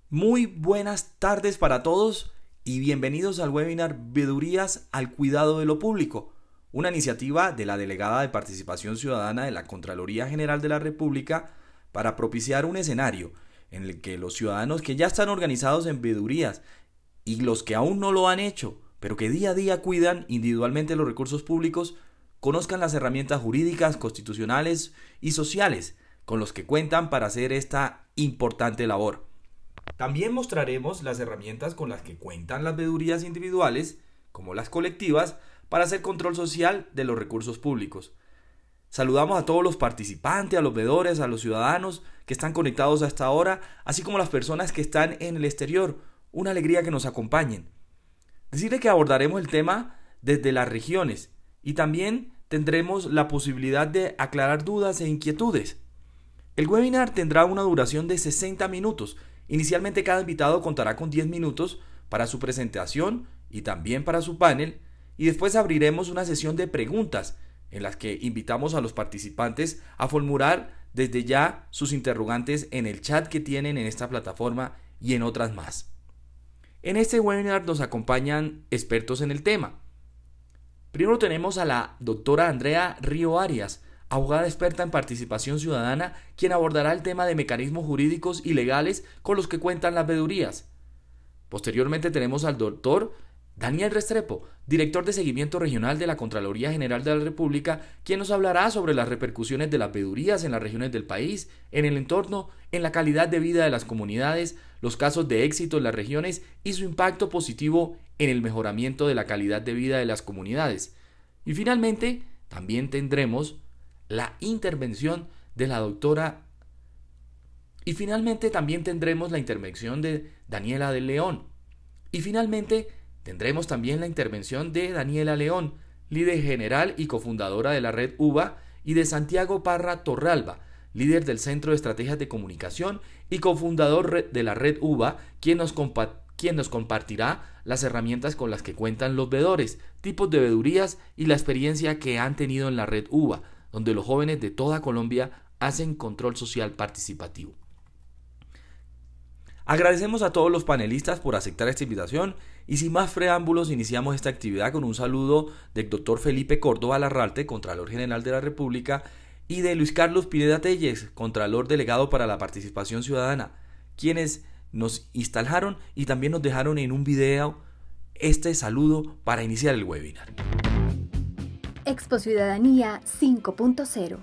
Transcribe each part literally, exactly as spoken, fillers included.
Muy buenas tardes para todos y bienvenidos al webinar Veedurías al Cuidado de lo Público, una iniciativa de la Delegada de Participación Ciudadana de la Contraloría General de la República para propiciar un escenario en el que los ciudadanos que ya están organizados en veedurías y los que aún no lo han hecho, pero que día a día cuidan individualmente los recursos públicos, conozcan las herramientas jurídicas, constitucionales y sociales con los que cuentan para hacer esta importante labor. También mostraremos las herramientas con las que cuentan las veedurías individuales, como las colectivas, para hacer control social de los recursos públicos. Saludamos a todos los participantes, a los veedores, a los ciudadanos que están conectados hasta ahora, así como a las personas que están en el exterior. Una alegría que nos acompañen. Decirle que abordaremos el tema desde las regiones y también tendremos la posibilidad de aclarar dudas e inquietudes. El webinar tendrá una duración de sesenta minutos. Inicialmente cada invitado contará con diez minutos para su presentación y también para su panel, y después abriremos una sesión de preguntas en las que invitamos a los participantes a formular desde ya sus interrogantes en el chat que tienen en esta plataforma y en otras más. En este webinar nos acompañan expertos en el tema. Primero tenemos a la doctora Andrea Río Arias, abogada experta en participación ciudadana, quien abordará el tema de mecanismos jurídicos y legales con los que cuentan las veedurías. Posteriormente tenemos al doctor Daniel Restrepo, director de seguimiento regional de la Contraloría General de la República, quien nos hablará sobre las repercusiones de las veedurías en las regiones del país, en el entorno, en la calidad de vida de las comunidades, los casos de éxito en las regiones y su impacto positivo en el mejoramiento de la calidad de vida de las comunidades. Y finalmente, también tendremos la intervención de la doctora y finalmente también tendremos la intervención de Daniela de León y finalmente tendremos también la intervención de Daniela León, líder general y cofundadora de la red U B A, y de Santiago Parra Torralba, líder del Centro de Estrategias de Comunicación y cofundador de la red U B A, quien nos compa quien nos compartirá las herramientas con las que cuentan los veedores, tipos de veedurías y la experiencia que han tenido en la red U B A, donde los jóvenes de toda Colombia hacen control social participativo. Agradecemos a todos los panelistas por aceptar esta invitación y sin más preámbulos iniciamos esta actividad con un saludo del doctor Felipe Córdoba Larralte, Contralor General de la República, y de Luis Carlos Pineda Telles, Contralor Delegado para la Participación Ciudadana, quienes nos instalaron y también nos dejaron en un video este saludo para iniciar el webinar. Expo Ciudadanía cinco punto cero.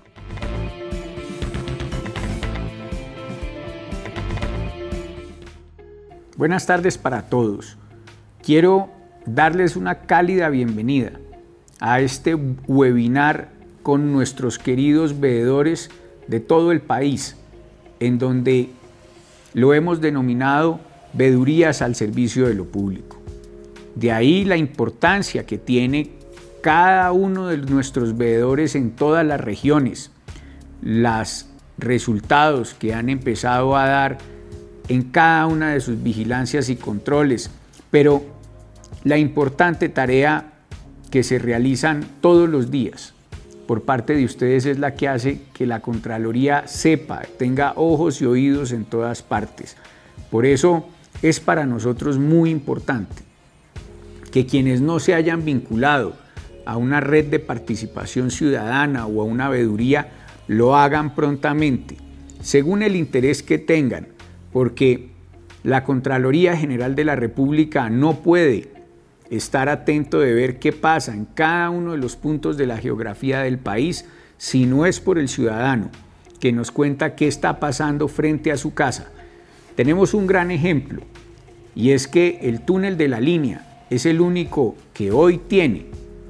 Buenas tardes para todos. Quiero darles una cálida bienvenida a este webinar con nuestros queridos veedores de todo el país, en donde lo hemos denominado Veedurías al Servicio de lo Público. De ahí la importancia que tiene cada uno de nuestros veedores en todas las regiones, los resultados que han empezado a dar en cada una de sus vigilancias y controles, pero la importante tarea que se realizan todos los días por parte de ustedes es la que hace que la Contraloría sepa, tenga ojos y oídos en todas partes. Por eso es para nosotros muy importante que quienes no se hayan vinculado a una red de participación ciudadana o a una veeduría lo hagan prontamente, según el interés que tengan, porque la Contraloría General de la República no puede estar atento de ver qué pasa en cada uno de los puntos de la geografía del país si no es por el ciudadano que nos cuenta qué está pasando frente a su casa. Tenemos un gran ejemplo y es que el túnel de la línea es el único que hoy tiene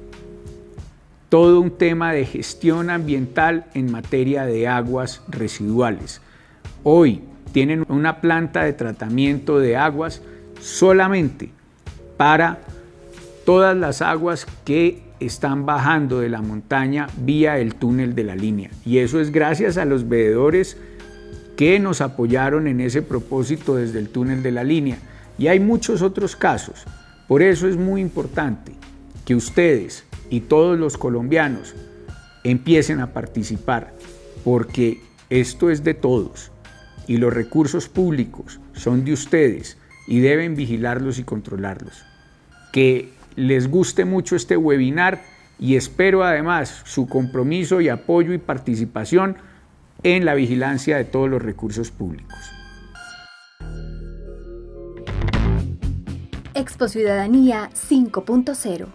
todo un tema de gestión ambiental en materia de aguas residuales. Hoy tienen una planta de tratamiento de aguas solamente para todas las aguas que están bajando de la montaña vía el túnel de la línea. Y eso es gracias a los veedores que nos apoyaron en ese propósito desde el túnel de la línea. Y hay muchos otros casos. Por eso es muy importante que ustedes y todos los colombianos empiecen a participar, porque esto es de todos. y los recursos públicos son de ustedes y deben vigilarlos y controlarlos. Que les guste mucho este webinar y espero además su compromiso y apoyo y participación en la vigilancia de todos los recursos públicos. Expo Ciudadanía cinco punto cero.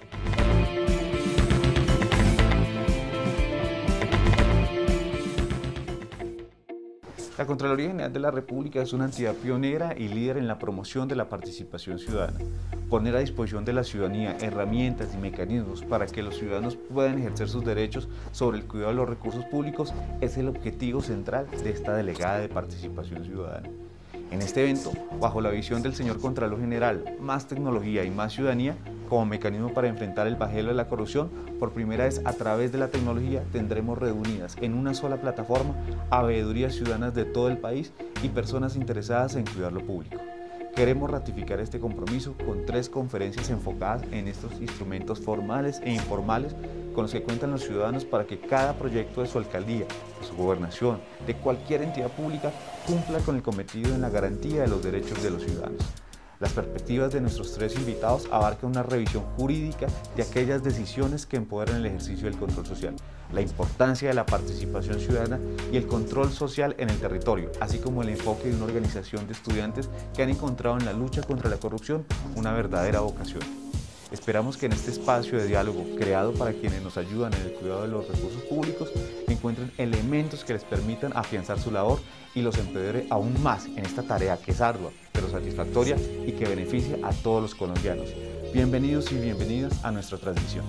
La Contraloría General de la República es una entidad pionera y líder en la promoción de la participación ciudadana. Poner a disposición de la ciudadanía herramientas y mecanismos para que los ciudadanos puedan ejercer sus derechos sobre el cuidado de los recursos públicos es el objetivo central de esta delegada de participación ciudadana. En este evento, bajo la visión del señor Contralor General, más tecnología y más ciudadanía, como mecanismo para enfrentar el flagelo de la corrupción, por primera vez a través de la tecnología tendremos reunidas en una sola plataforma a veedurías ciudadanas de todo el país y personas interesadas en cuidar lo público. Queremos ratificar este compromiso con tres conferencias enfocadas en estos instrumentos formales e informales con los que cuentan los ciudadanos para que cada proyecto de su alcaldía, de su gobernación, de cualquier entidad pública, cumpla con el cometido en la garantía de los derechos de los ciudadanos. Las perspectivas de nuestros tres invitados abarcan una revisión jurídica de aquellas decisiones que empoderan el ejercicio del control social, la importancia de la participación ciudadana y el control social en el territorio, así como el enfoque de una organización de estudiantes que han encontrado en la lucha contra la corrupción una verdadera vocación. Esperamos que en este espacio de diálogo creado para quienes nos ayudan en el cuidado de los recursos públicos encuentren elementos que les permitan afianzar su labor y los empodere aún más en esta tarea que es ardua, pero satisfactoria y que beneficia a todos los colombianos. Bienvenidos y bienvenidas a nuestra transmisión.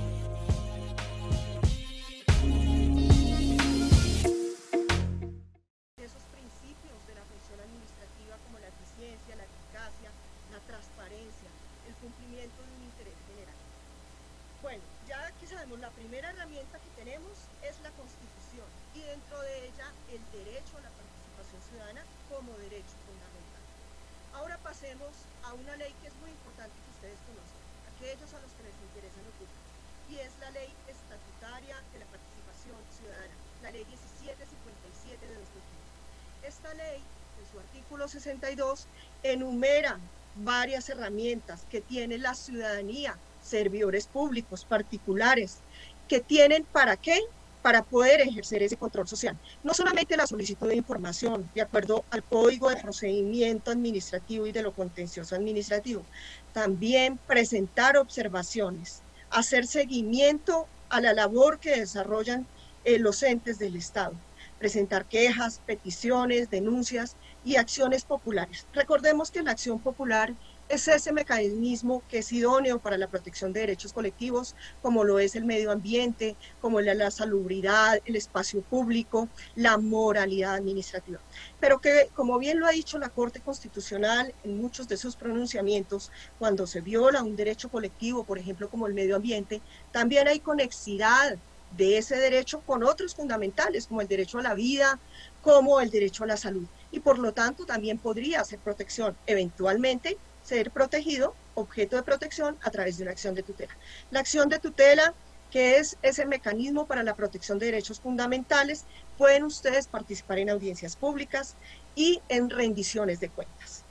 Esos principios de la función administrativa como la eficiencia, la eficacia, la transparencia, el cumplimiento de un interés general. Bueno, ya aquí sabemos, la primera herramienta que tenemos es la Constitución y dentro de ella el derecho a la participación ciudadana como derecho fundamental. Ahora pasemos a una ley que es muy importante que ustedes conozcan, aquellos a los que les interesa lo público, y es la Ley Estatutaria de la Participación Ciudadana, la Ley diecisiete cincuenta y siete de dos mil quince. Esta ley, en su artículo sesenta y dos, enumera varias herramientas que tiene la ciudadanía, servidores públicos, particulares, que tienen ¿para qué? Para poder ejercer ese control social. No solamente la solicitud de información, de acuerdo al Código de Procedimiento Administrativo y de lo Contencioso Administrativo, también presentar observaciones, hacer seguimiento a la labor que desarrollan eh, los entes del Estado, presentar quejas, peticiones, denuncias y acciones populares. Recordemos que la acción popular es ese mecanismo que es idóneo para la protección de derechos colectivos, como lo es el medio ambiente, como la, la salubridad, el espacio público, la moralidad administrativa. Pero que, como bien lo ha dicho la Corte Constitucional en muchos de sus pronunciamientos, cuando se viola un derecho colectivo, por ejemplo, como el medio ambiente, también hay conexidad de ese derecho con otros fundamentales, como el derecho a la vida, como el derecho a la salud. Y por lo tanto, también podría ser protección eventualmente, ser protegido, objeto de protección a través de una acción de tutela. La acción de tutela, que es ese mecanismo para la protección de derechos fundamentales, pueden ustedes participar en audiencias públicas y en rendiciones de cuentas.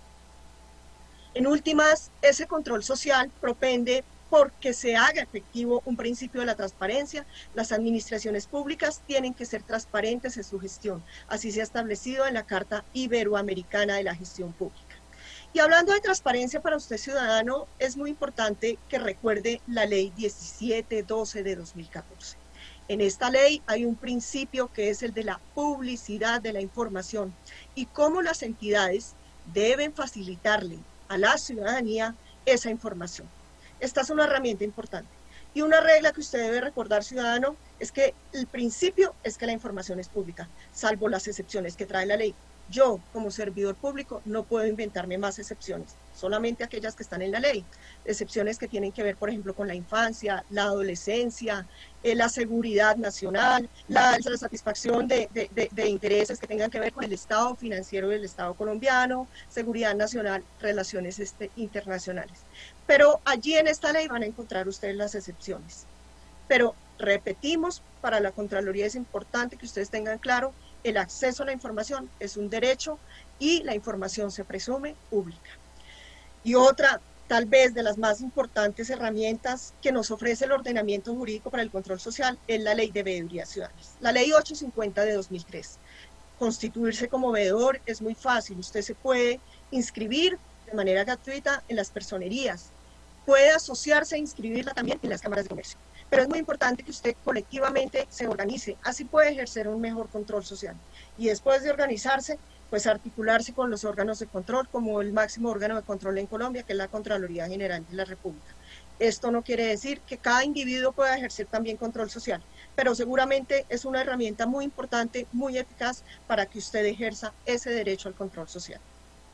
En últimas, ese control social propende porque se haga efectivo un principio de la transparencia. Las administraciones públicas tienen que ser transparentes en su gestión, así se ha establecido en la Carta Iberoamericana de la Gestión Pública. Y hablando de transparencia para usted ciudadano, es muy importante que recuerde la Ley diecisiete doce de dos mil catorce. En esta ley hay un principio que es el de la publicidad de la información y cómo las entidades deben facilitarle a la ciudadanía esa información. Esta es una herramienta importante. Y una regla que usted debe recordar, ciudadano, es que el principio es que la información es pública, salvo las excepciones que trae la ley. Yo, como servidor público, no puedo inventarme más excepciones, solamente aquellas que están en la ley. Excepciones que tienen que ver, por ejemplo, con la infancia, la adolescencia, eh, la seguridad nacional, la, la satisfacción de, de, de, de intereses que tengan que ver con el estado financiero del Estado colombiano, seguridad nacional, relaciones este, internacionales. Pero allí en esta ley van a encontrar ustedes las excepciones. Pero repetimos, para la Contraloría es importante que ustedes tengan claro el acceso a la información es un derecho y la información se presume pública. Y otra, tal vez de las más importantes herramientas que nos ofrece el ordenamiento jurídico para el control social es la Ley de Veedurías Ciudadanas, la Ley ochocientos cincuenta de dos mil tres. Constituirse como veedor es muy fácil, usted se puede inscribir de manera gratuita en las personerías, puede asociarse e inscribirla también en las cámaras de comercio. Pero es muy importante que usted colectivamente se organice, así puede ejercer un mejor control social. Y después de organizarse, pues articularse con los órganos de control, como el máximo órgano de control en Colombia, que es la Contraloría General de la República. Esto no quiere decir que cada individuo pueda ejercer también control social, pero seguramente es una herramienta muy importante, muy eficaz para que usted ejerza ese derecho al control social.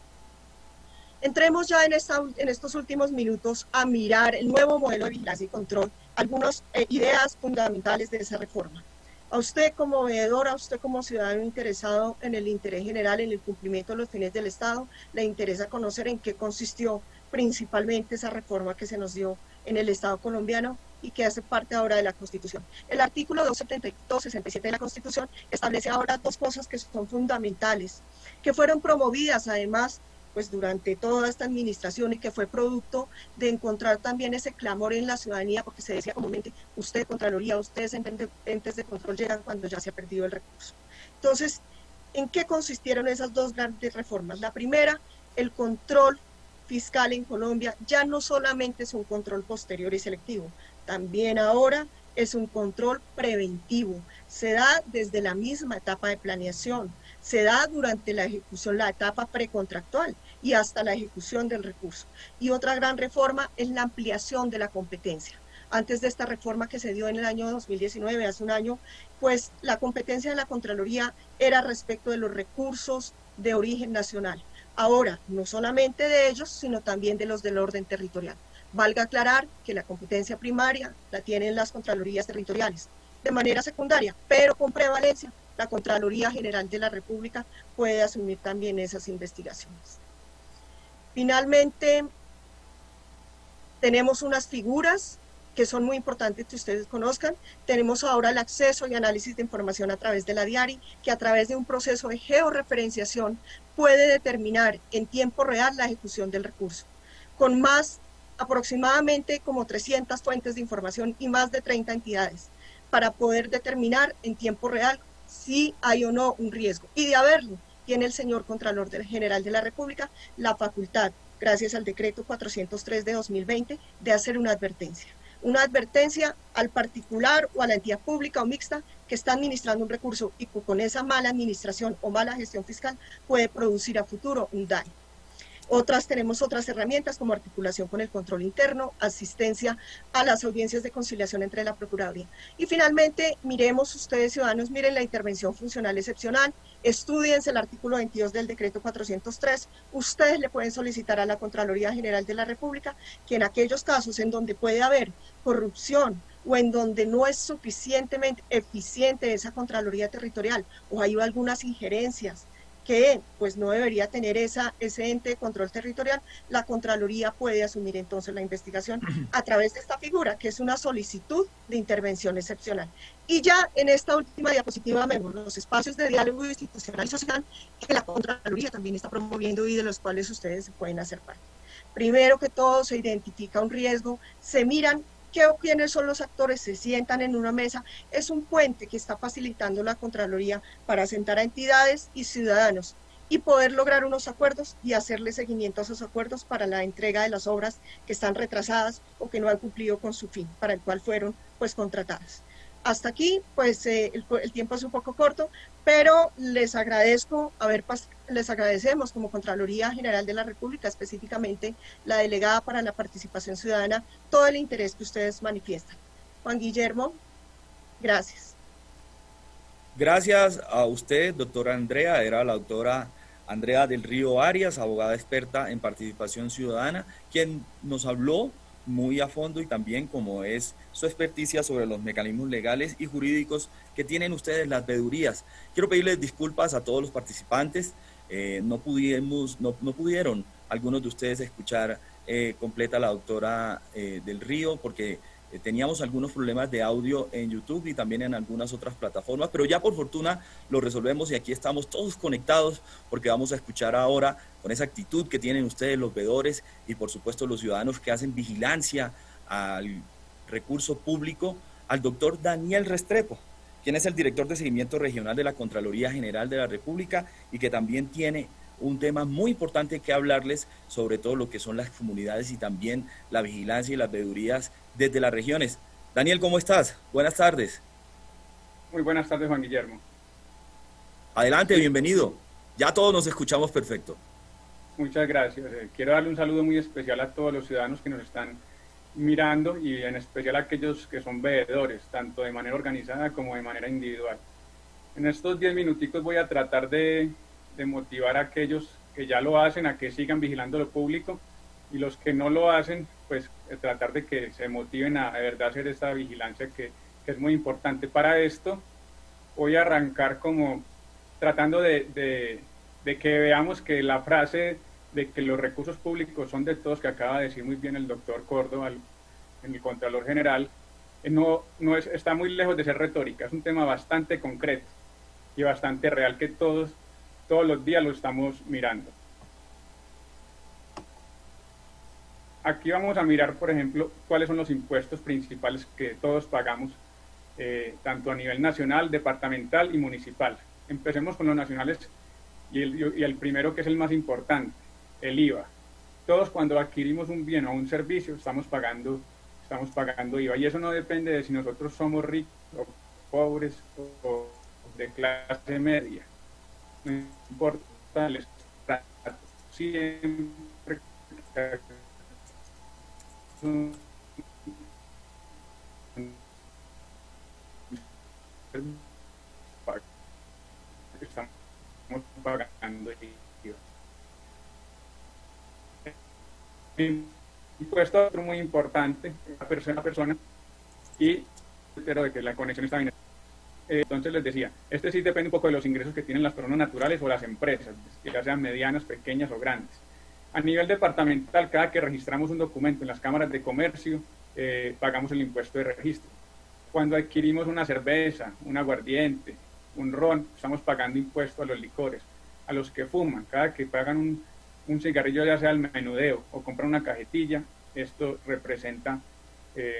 Entremos ya en, esta, en estos últimos minutos a mirar el nuevo modelo de vigilancia y control, algunas eh, ideas fundamentales de esa reforma. A usted como veedor, a usted como ciudadano interesado en el interés general, en el cumplimiento de los fines del Estado, le interesa conocer en qué consistió principalmente esa reforma que se nos dio en el Estado colombiano y que hace parte ahora de la Constitución. El artículo doscientos setenta y dos, sesenta y siete de la Constitución establece ahora dos cosas que son fundamentales, que fueron promovidas además pues durante toda esta administración y que fue producto de encontrar también ese clamor en la ciudadanía, porque se decía comúnmente, usted, Contraloría, ustedes entes de control llegan cuando ya se ha perdido el recurso. Entonces, ¿en qué consistieron esas dos grandes reformas? La primera, el control fiscal en Colombia ya no solamente es un control posterior y selectivo, también ahora es un control preventivo, se da desde la misma etapa de planeación, se da durante la ejecución, la etapa precontractual y hasta la ejecución del recurso. Y otra gran reforma es la ampliación de la competencia. Antes de esta reforma que se dio en el año dos mil diecinueve, hace un año, pues la competencia de la Contraloría era respecto de los recursos de origen nacional. Ahora, no solamente de ellos, sino también de los del orden territorial. Valga aclarar que la competencia primaria la tienen las Contralorías territoriales, de manera secundaria, pero con prevalencia, la Contraloría General de la República puede asumir también esas investigaciones. Finalmente, tenemos unas figuras que son muy importantes que ustedes conozcan. Tenemos ahora el acceso y análisis de información a través de la DIARI, que a través de un proceso de georreferenciación puede determinar en tiempo real la ejecución del recurso. Con más aproximadamente como trescientas fuentes de información y más de treinta entidades, para poder determinar en tiempo real si hay o no un riesgo. Y de haberlo, tiene el señor Contralor General de la República la facultad, gracias al decreto cuatrocientos tres de dos mil veinte, de hacer una advertencia. Una advertencia al particular o a la entidad pública o mixta que está administrando un recurso y que con esa mala administración o mala gestión fiscal puede producir a futuro un daño. Otras, tenemos otras herramientas como articulación con el control interno, asistencia a las audiencias de conciliación entre la Procuraduría. Y finalmente, miremos ustedes ciudadanos, miren la intervención funcional excepcional, estudiense el artículo veintidós del decreto cuatrocientos tres, ustedes le pueden solicitar a la Contraloría General de la República que en aquellos casos en donde puede haber corrupción o en donde no es suficientemente eficiente esa Contraloría Territorial o hay algunas injerencias que pues no debería tener esa, ese ente de control territorial, la Contraloría puede asumir entonces la investigación a través de esta figura, que es una solicitud de intervención excepcional. Y ya en esta última diapositiva vemos los espacios de diálogo institucional y social que la Contraloría también está promoviendo y de los cuales ustedes se pueden hacer parte. Primero que todo se identifica un riesgo, se miran qué o quiénes son los actores, se sientan en una mesa, es un puente que está facilitando la Contraloría para sentar a entidades y ciudadanos y poder lograr unos acuerdos y hacerle seguimiento a esos acuerdos para la entrega de las obras que están retrasadas o que no han cumplido con su fin, para el cual fueron pues contratadas. Hasta aquí, pues eh, el, el tiempo es un poco corto, pero les agradezco, haber les agradecemos como Contraloría General de la República, específicamente la delegada para la participación ciudadana, todo el interés que ustedes manifiestan. Juan Guillermo, gracias. Gracias a usted, doctora Andrea, era la doctora Andrea del Río Arias, abogada experta en participación ciudadana, quien nos habló muy a fondo y también como es su experticia sobre los mecanismos legales y jurídicos que tienen ustedes las veedurías. Quiero pedirles disculpas a todos los participantes, eh, no, pudimos, no, no pudieron algunos de ustedes escuchar eh, completa a la doctora eh, del Río porque Eh, teníamos algunos problemas de audio en YouTube y también en algunas otras plataformas, pero ya por fortuna lo resolvemos y aquí estamos todos conectados porque vamos a escuchar ahora con esa actitud que tienen ustedes los veedores y por supuesto los ciudadanos que hacen vigilancia al recurso público, al doctor Daniel Restrepo, quien es el director de seguimiento regional de la Contraloría General de la República y que también tiene un tema muy importante que hablarles sobre todo lo que son las comunidades y también la vigilancia y las veedurías desde las regiones. Daniel, ¿cómo estás? Buenas tardes. Muy buenas tardes, Juan Guillermo. Adelante, bienvenido. Ya todos nos escuchamos perfecto. Muchas gracias. Eh, quiero darle un saludo muy especial a todos los ciudadanos que nos están mirando y en especial a aquellos que son veedores, tanto de manera organizada como de manera individual. En estos diez minuticos voy a tratar de de motivar a aquellos que ya lo hacen a que sigan vigilando lo público y los que no lo hacen, pues eh, tratar de que se motiven a de verdad hacer esta vigilancia que, que es muy importante. Para esto voy a arrancar como tratando de, de, de que veamos que la frase de que los recursos públicos son de todos, que acaba de decir muy bien el doctor Córdoba, el, el Contralor General, eh, no, no es, está muy lejos de ser retórica, es un tema bastante concreto y bastante real que todos Todos los días lo estamos mirando. Aquí vamos a mirar, por ejemplo, cuáles son los impuestos principales que todos pagamos, eh, tanto a nivel nacional, departamental y municipal. Empecemos con los nacionales y el, y el primero, que es el más importante, el I V A. Todos cuando adquirimos un bien o un servicio estamos pagando, estamos pagando I V A y eso no depende de si nosotros somos ricos o pobres o de clase media. No importa el estrato, siempre estamos pagando impuesto otro muy importante, la persona, persona y pero de que la conexión está bien. Entonces les decía, este sí depende un poco de los ingresos que tienen las personas naturales o las empresas, ya sean medianas, pequeñas o grandes. A nivel departamental, cada que registramos un documento en las cámaras de comercio, eh, pagamos el impuesto de registro. Cuando adquirimos una cerveza, un aguardiente, un ron, estamos pagando impuesto a los licores. A los que fuman, cada que pagan un, un cigarrillo, ya sea al menudeo o compran una cajetilla, esto representa eh,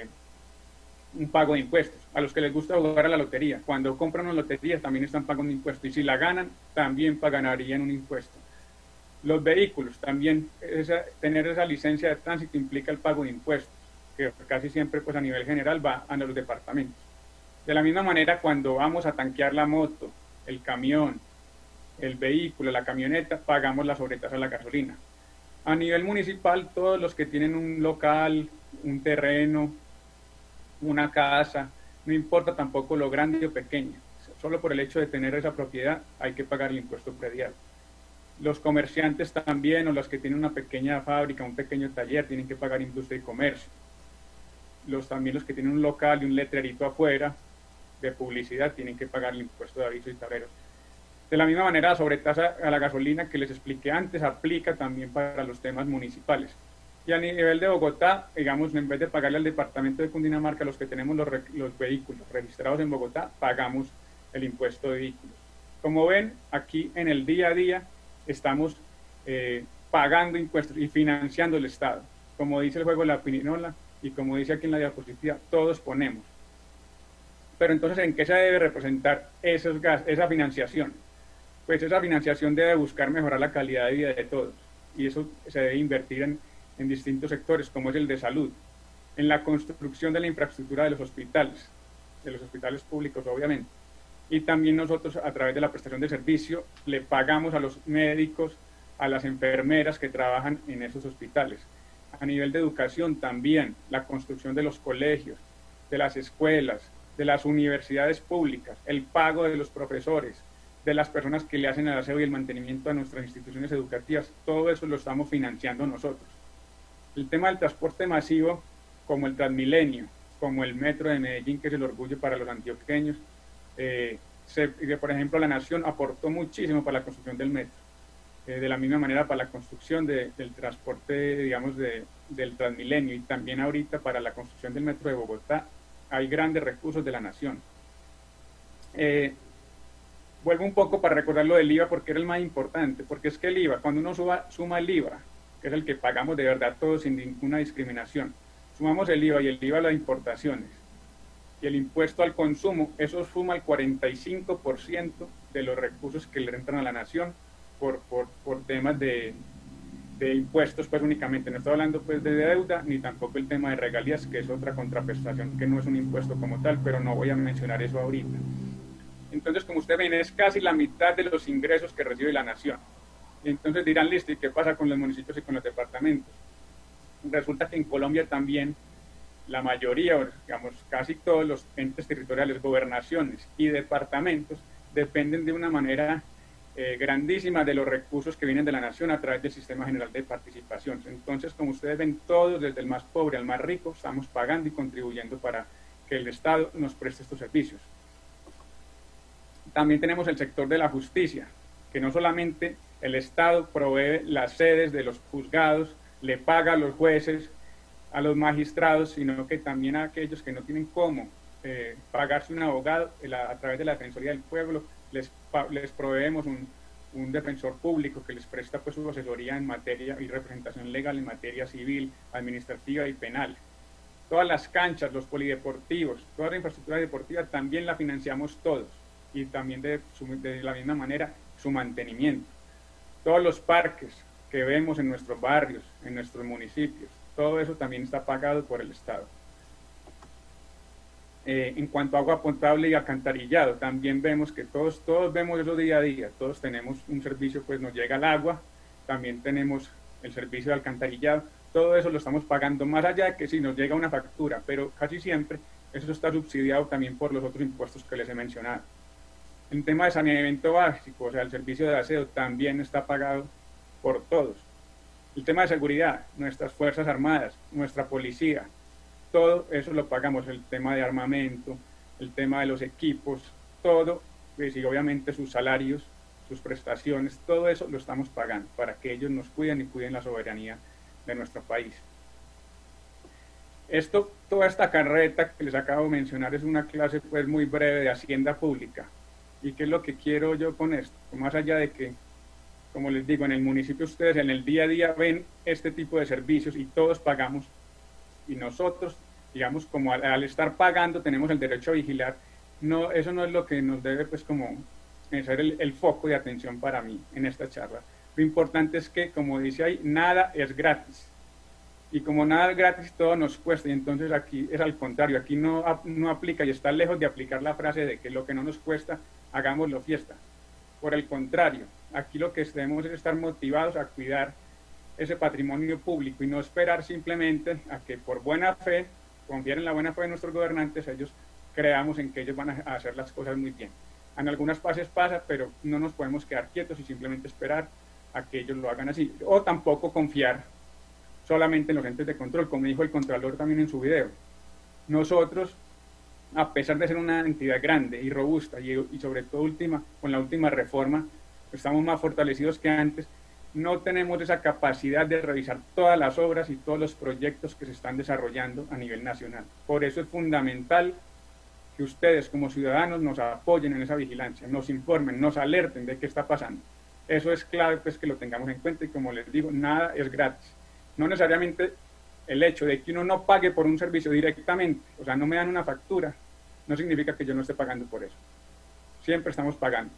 un pago de impuestos. A los que les gusta jugar a la lotería, cuando compran una lotería también están pagando impuestos y si la ganan también pagarían un impuesto. Los vehículos también, esa, tener esa licencia de tránsito implica el pago de impuestos, que casi siempre pues a nivel general va a los departamentos. De la misma manera, cuando vamos a tanquear la moto, el camión, el vehículo, la camioneta, pagamos la sobretasa a la gasolina. A nivel municipal, todos los que tienen un local, un terreno, una casa, no importa tampoco lo grande o pequeño, solo por el hecho de tener esa propiedad hay que pagar el impuesto predial. Los comerciantes también, o los que tienen una pequeña fábrica, un pequeño taller, tienen que pagar industria y comercio. Los, también los que tienen un local y un letrerito afuera de publicidad tienen que pagar el impuesto de avisos y tableros. De la misma manera, la sobretasa a la gasolina que les expliqué antes aplica también para los temas municipales. Y a nivel de Bogotá, digamos, en vez de pagarle al departamento de Cundinamarca, los que tenemos los, los vehículos registrados en Bogotá, pagamos el impuesto de vehículos. Como ven, aquí en el día a día estamos eh, pagando impuestos y financiando el Estado. Como dice el juego de la pirinola y como dice aquí en la diapositiva, todos ponemos. Pero entonces, ¿en qué se debe representar esos gas, esa financiación? Pues esa financiación debe buscar mejorar la calidad de vida de todos y eso se debe invertir en en distintos sectores, como es el de salud, en la construcción de la infraestructura de los hospitales, de los hospitales públicos obviamente, y también nosotros a través de la prestación de servicio le pagamos a los médicos, a las enfermeras que trabajan en esos hospitales. A nivel de educación también, la construcción de los colegios, de las escuelas, de las universidades públicas, el pago de los profesores, de las personas que le hacen el aseo y el mantenimiento a nuestras instituciones educativas, todo eso lo estamos financiando nosotros. El tema del transporte masivo, como el Transmilenio, como el Metro de Medellín, que es el orgullo para los antioqueños, eh, se, que por ejemplo la Nación aportó muchísimo para la construcción del metro. Eh, de la misma manera para la construcción de, del transporte, digamos, de, del Transmilenio, y también ahorita para la construcción del metro de Bogotá, hay grandes recursos de la nación. Eh, vuelvo un poco para recordar lo del I V A, porque era el más importante, porque es que el I V A, cuando uno suba, suma el I V A, que es el que pagamos de verdad todos sin ninguna discriminación, sumamos el I V A y el I V A a las importaciones y el impuesto al consumo, eso suma el cuarenta y cinco por ciento de los recursos que le entran a la nación por, por, por temas de, de impuestos, pues únicamente. No estoy hablando pues de deuda, ni tampoco el tema de regalías, que es otra contraprestación, que no es un impuesto como tal, pero no voy a mencionar eso ahorita. Entonces, como ustedes ven, es casi la mitad de los ingresos que recibe la nación. Entonces dirán, listo, ¿y qué pasa con los municipios y con los departamentos? Resulta que en Colombia también la mayoría, digamos, casi todos los entes territoriales, gobernaciones y departamentos dependen de una manera eh, grandísima de los recursos que vienen de la nación a través del Sistema General de Participación. Entonces, como ustedes ven, todos, desde el más pobre al más rico, estamos pagando y contribuyendo para que el Estado nos preste estos servicios. También tenemos el sector de la justicia, que no solamente el Estado provee las sedes de los juzgados, le paga a los jueces, a los magistrados, sino que también a aquellos que no tienen cómo eh, pagarse un abogado a, a través de la Defensoría del Pueblo, les, les proveemos un, un defensor público que les presta pues su asesoría en materia y representación legal en materia civil, administrativa y penal. Todas las canchas, los polideportivos, toda la infraestructura deportiva también la financiamos todos, y también de, su, de la misma manera su mantenimiento. Todos los parques que vemos en nuestros barrios, en nuestros municipios, todo eso también está pagado por el Estado. Eh, en cuanto a agua potable y alcantarillado, también vemos que todos, todos vemos eso día a día, todos tenemos un servicio, pues nos llega el agua, también tenemos el servicio de alcantarillado, todo eso lo estamos pagando, más allá de que si nos llega una factura, pero casi siempre eso está subsidiado también por los otros impuestos que les he mencionado. El tema de saneamiento básico, o sea, el servicio de aseo, también está pagado por todos. El tema de seguridad, nuestras Fuerzas Armadas, nuestra policía, todo eso lo pagamos. El tema de armamento, el tema de los equipos, todo, pues, y obviamente sus salarios, sus prestaciones, todo eso lo estamos pagando para que ellos nos cuiden y cuiden la soberanía de nuestro país. Esto, toda esta carreta que les acabo de mencionar es una clase pues muy breve de Hacienda Pública. ¿Y qué es lo que quiero yo con esto? Más allá de que, como les digo, en el municipio ustedes en el día a día ven este tipo de servicios y todos pagamos, y nosotros, digamos, como al, al estar pagando tenemos el derecho a vigilar, no, eso no es lo que nos debe pues como ser el, el foco de atención para mí en esta charla. Lo importante es que, como dice ahí, nada es gratis. Y como nada es gratis, todo nos cuesta, y entonces aquí es al contrario, aquí no, no aplica y está lejos de aplicar la frase de que lo que no nos cuesta, hagámoslo fiesta. Por el contrario, aquí lo que debemos es estar motivados a cuidar ese patrimonio público y no esperar simplemente a que por buena fe, confiar en la buena fe de nuestros gobernantes, ellos creamos en que ellos van a hacer las cosas muy bien. En algunas fases pasa, pero no nos podemos quedar quietos y simplemente esperar a que ellos lo hagan así, o tampoco confiar solamente en los entes de control, como dijo el Contralor también en su video. Nosotros, a pesar de ser una entidad grande y robusta, y, y sobre todo última, con la última reforma, estamos más fortalecidos que antes, no tenemos esa capacidad de revisar todas las obras y todos los proyectos que se están desarrollando a nivel nacional. Por eso es fundamental que ustedes como ciudadanos nos apoyen en esa vigilancia, nos informen, nos alerten de qué está pasando. Eso es clave pues que lo tengamos en cuenta, y como les digo, nada es gratis. No necesariamente el hecho de que uno no pague por un servicio directamente, o sea, no me dan una factura, no significa que yo no esté pagando por eso. Siempre estamos pagando.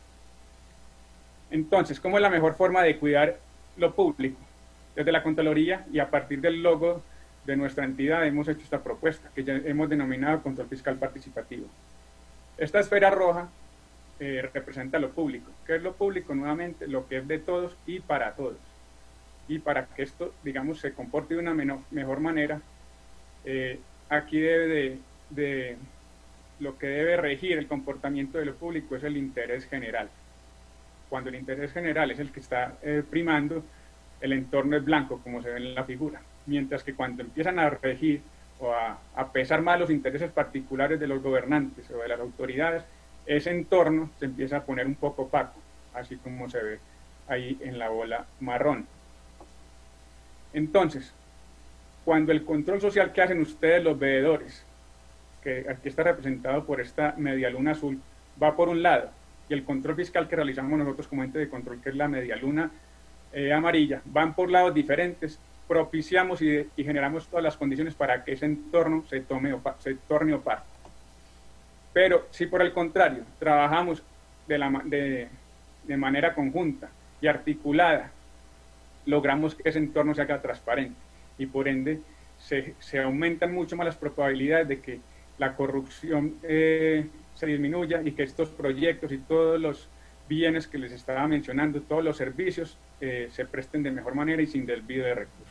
Entonces, ¿cómo es la mejor forma de cuidar lo público? Desde la Contraloría y a partir del logo de nuestra entidad hemos hecho esta propuesta, que ya hemos denominado Control Fiscal Participativo. Esta esfera roja eh, representa lo público. ¿Qué es lo público? Nuevamente, lo que es de todos y para todos. Y para que esto, digamos, se comporte de una menor, mejor manera, eh, aquí debe de, de, lo que debe regir el comportamiento de lo público es el interés general. Cuando el interés general es el que está eh, primando, el entorno es blanco, como se ve en la figura. Mientras que cuando empiezan a regir o a, a pesar más los intereses particulares de los gobernantes o de las autoridades, ese entorno se empieza a poner un poco opaco, así como se ve ahí en la bola marrón. Entonces, cuando el control social que hacen ustedes los veedores, que aquí está representado por esta media luna azul, va por un lado, y el control fiscal que realizamos nosotros como ente de control, que es la media luna eh, amarilla, van por lados diferentes, propiciamos y, y generamos todas las condiciones para que ese entorno se, tome opa, se torne opaco. Pero si por el contrario trabajamos de, la, de, de manera conjunta y articulada, logramos que ese entorno se haga transparente y por ende se, se aumentan mucho más las probabilidades de que la corrupción eh, se disminuya y que estos proyectos y todos los bienes que les estaba mencionando, todos los servicios eh, se presten de mejor manera y sin desvío de recursos.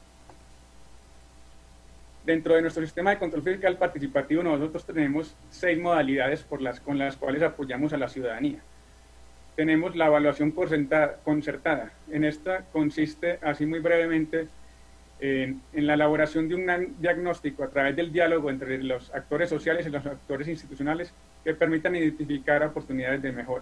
Dentro de nuestro sistema de control fiscal participativo nosotros tenemos seis modalidades por las, con las cuales apoyamos a la ciudadanía. Tenemos la evaluación concertada. En esta consiste, así muy brevemente, en, en la elaboración de un diagnóstico a través del diálogo entre los actores sociales y los actores institucionales que permitan identificar oportunidades de mejora.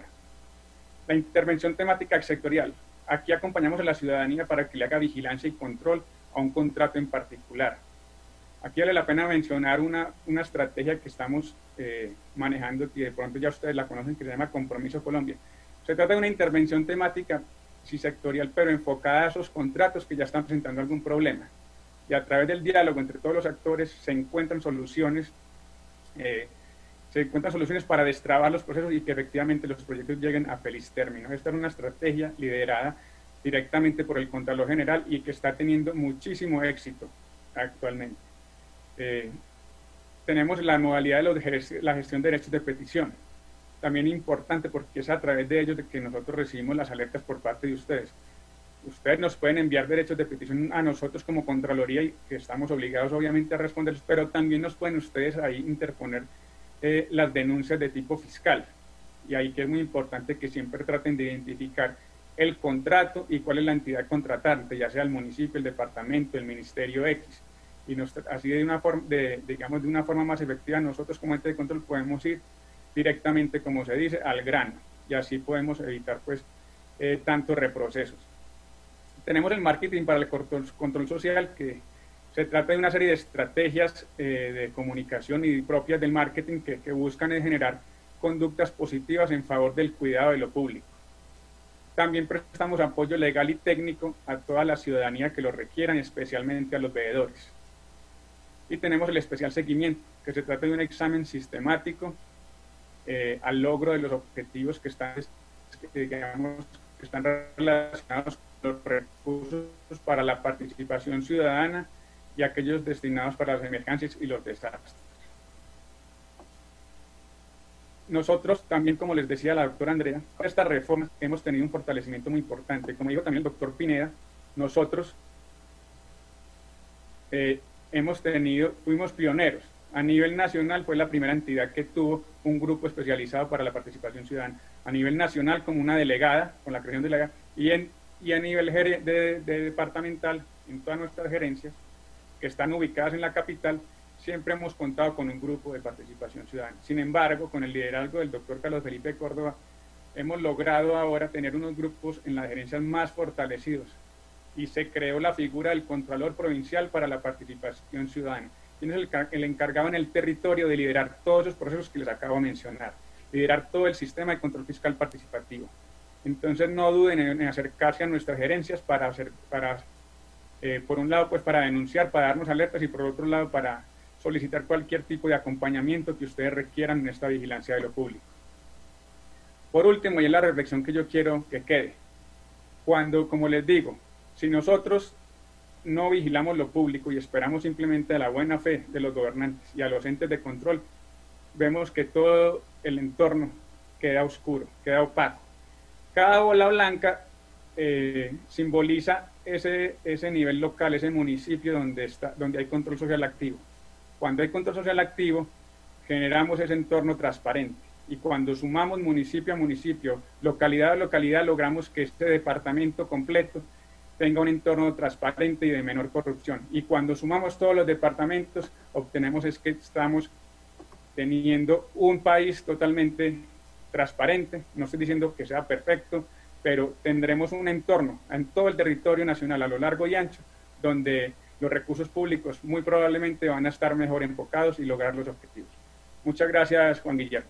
La intervención temática sectorial. Aquí acompañamos a la ciudadanía para que le haga vigilancia y control a un contrato en particular. Aquí vale la pena mencionar una, una estrategia que estamos eh, manejando, y de pronto ya ustedes la conocen, que se llama Compromiso Colombia. Se trata de una intervención temática, sí sectorial, pero enfocada a esos contratos que ya están presentando algún problema. Y a través del diálogo entre todos los actores se encuentran soluciones, eh, se encuentran soluciones para destrabar los procesos y que efectivamente los proyectos lleguen a feliz término. Esta es una estrategia liderada directamente por el Contralor General y que está teniendo muchísimo éxito actualmente. Eh, tenemos la modalidad de los, la gestión de derechos de petición, también importante porque es a través de ellos de que nosotros recibimos las alertas por parte de ustedes. Ustedes nos pueden enviar derechos de petición a nosotros como Contraloría y que estamos obligados obviamente a responderlos, pero también nos pueden ustedes ahí interponer eh, las denuncias de tipo fiscal. Y ahí que es muy importante que siempre traten de identificar el contrato y cuál es la entidad contratante, ya sea el municipio, el departamento, el ministerio X. Y nos, así de una, forma, de, digamos, de una forma más efectiva nosotros como ente de control podemos ir directamente, como se dice, al grano, y así podemos evitar pues eh, tantos reprocesos. Tenemos el marketing para el control, control social, que se trata de una serie de estrategias eh, de comunicación y propias del marketing que, que buscan generar conductas positivas en favor del cuidado de lo público. También prestamos apoyo legal y técnico a toda la ciudadanía que lo requieran, especialmente a los veedores. Y tenemos el especial seguimiento, que se trata de un examen sistemático eh, al logro de los objetivos que están, que, digamos, que están relacionados con los recursos para la participación ciudadana y aquellos destinados para las emergencias y los desastres. Nosotros también, como les decía la doctora Andrea, para esta reforma hemos tenido un fortalecimiento muy importante. Como dijo también el doctor Pineda, nosotros eh, hemos tenido, fuimos pioneros. A nivel nacional fue la primera entidad que tuvo un grupo especializado para la participación ciudadana. A nivel nacional como una delegada, con la creación de delegada, y, en, y a nivel de, de departamental, en todas nuestras gerencias, que están ubicadas en la capital, siempre hemos contado con un grupo de participación ciudadana. Sin embargo, con el liderazgo del doctor Carlos Felipe Córdoba, hemos logrado ahora tener unos grupos en las gerencias más fortalecidos y se creó la figura del Contralor Provincial para la Participación Ciudadana. ¿Quién es el, el encargado en el territorio de liderar todos esos procesos que les acabo de mencionar? Liderar todo el sistema de control fiscal participativo. Entonces no duden en, en acercarse a nuestras gerencias para, hacer, para eh, por un lado, pues para denunciar, para darnos alertas y por otro lado para solicitar cualquier tipo de acompañamiento que ustedes requieran en esta vigilancia de lo público. Por último, y es la reflexión que yo quiero que quede, cuando, como les digo, si nosotros no vigilamos lo público y esperamos simplemente a la buena fe de los gobernantes y a los entes de control, vemos que todo el entorno queda oscuro, queda opaco. Cada bola blanca eh, simboliza ese, ese nivel local, ese municipio donde, está, donde hay control social activo. Cuando hay control social activo, generamos ese entorno transparente. Y cuando sumamos municipio a municipio, localidad a localidad, logramos que este departamento completo tenga un entorno transparente y de menor corrupción. Y cuando sumamos todos los departamentos, obtenemos es que estamos teniendo un país totalmente transparente. No estoy diciendo que sea perfecto, pero tendremos un entorno en todo el territorio nacional, a lo largo y ancho, donde los recursos públicos muy probablemente van a estar mejor enfocados y lograr los objetivos. Muchas gracias, Juan Guillermo.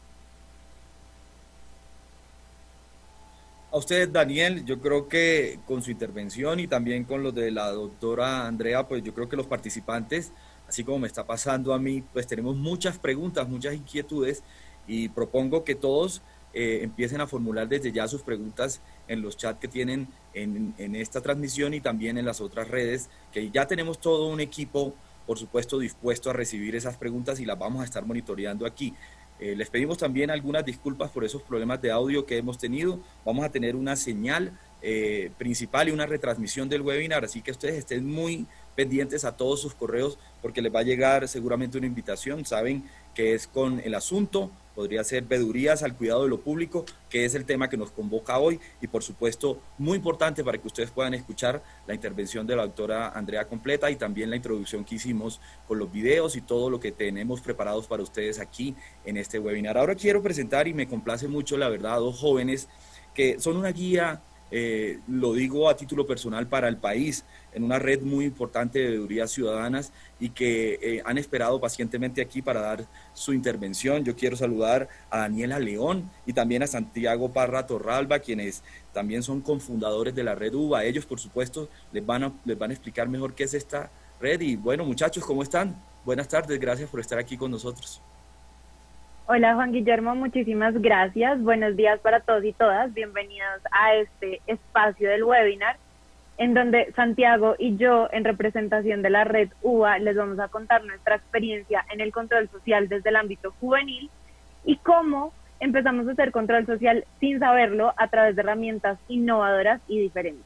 A usted, Daniel, yo creo que con su intervención y también con los de la doctora Andrea, pues yo creo que los participantes, así como me está pasando a mí, pues tenemos muchas preguntas, muchas inquietudes, y propongo que todos eh, empiecen a formular desde ya sus preguntas en los chats que tienen en, en esta transmisión y también en las otras redes, que ya tenemos todo un equipo, por supuesto, dispuesto a recibir esas preguntas y las vamos a estar monitoreando aquí. Eh, les pedimos también algunas disculpas por esos problemas de audio que hemos tenido. Vamos a tener una señal eh, principal y una retransmisión del webinar, así que ustedes estén muy pendientes a todos sus correos porque les va a llegar seguramente una invitación. Saben que es con el asunto, podría ser veedurías al cuidado de lo público, que es el tema que nos convoca hoy, y por supuesto muy importante para que ustedes puedan escuchar la intervención de la doctora Andrea completa y también la introducción que hicimos con los videos y todo lo que tenemos preparados para ustedes aquí en este webinar. Ahora quiero presentar, y me complace mucho la verdad, a dos jóvenes que son una guía, eh, lo digo a título personal, para el país, en una red muy importante de veedurías ciudadanas y que eh, han esperado pacientemente aquí para dar su intervención. Yo quiero saludar a Daniela León y también a Santiago Parra Torralba, quienes también son cofundadores de la red U V A. Ellos, por supuesto, les van a, les van a explicar mejor qué es esta red. Y bueno, muchachos, ¿cómo están? Buenas tardes, gracias por estar aquí con nosotros. Hola Juan Guillermo, muchísimas gracias. Buenos días para todos y todas. Bienvenidos a este espacio del webinar, en donde Santiago y yo, en representación de la red U V A, les vamos a contar nuestra experiencia en el control social desde el ámbito juvenil y cómo empezamos a hacer control social sin saberlo a través de herramientas innovadoras y diferentes.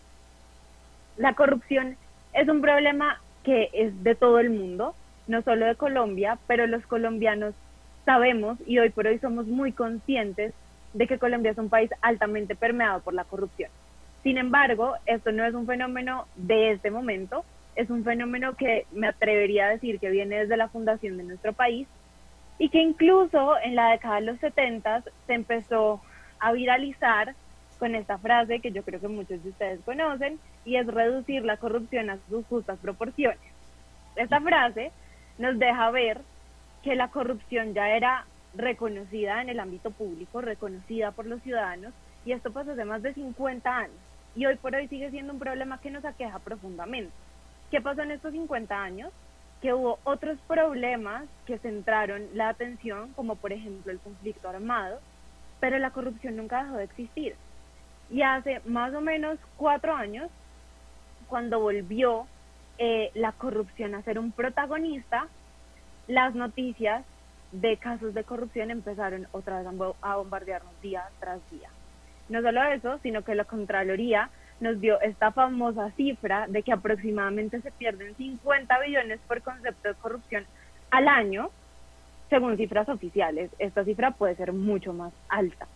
La corrupción es un problema que es de todo el mundo, no solo de Colombia, pero los colombianos sabemos y hoy por hoy somos muy conscientes de que Colombia es un país altamente permeado por la corrupción. Sin embargo, esto no es un fenómeno de este momento, es un fenómeno que me atrevería a decir que viene desde la fundación de nuestro país y que incluso en la década de los setenta se empezó a viralizar con esta frase que yo creo que muchos de ustedes conocen, y es reducir la corrupción a sus justas proporciones. Esta frase nos deja ver que la corrupción ya era reconocida en el ámbito público, reconocida por los ciudadanos, y esto pasó hace más de cincuenta años, y hoy por hoy sigue siendo un problema que nos aqueja profundamente. ¿Qué pasó en estos cincuenta años? Que hubo otros problemas que centraron la atención, como por ejemplo el conflicto armado, pero la corrupción nunca dejó de existir. Y hace más o menos cuatro años, cuando volvió eh, la corrupción a ser un protagonista, las noticias de casos de corrupción empezaron otra vez a bombardearnos día tras día. No solo eso, sino que la Contraloría nos dio esta famosa cifra de que aproximadamente se pierden cincuenta billones por concepto de corrupción al año, según cifras oficiales. Esta cifra puede ser mucho más alta.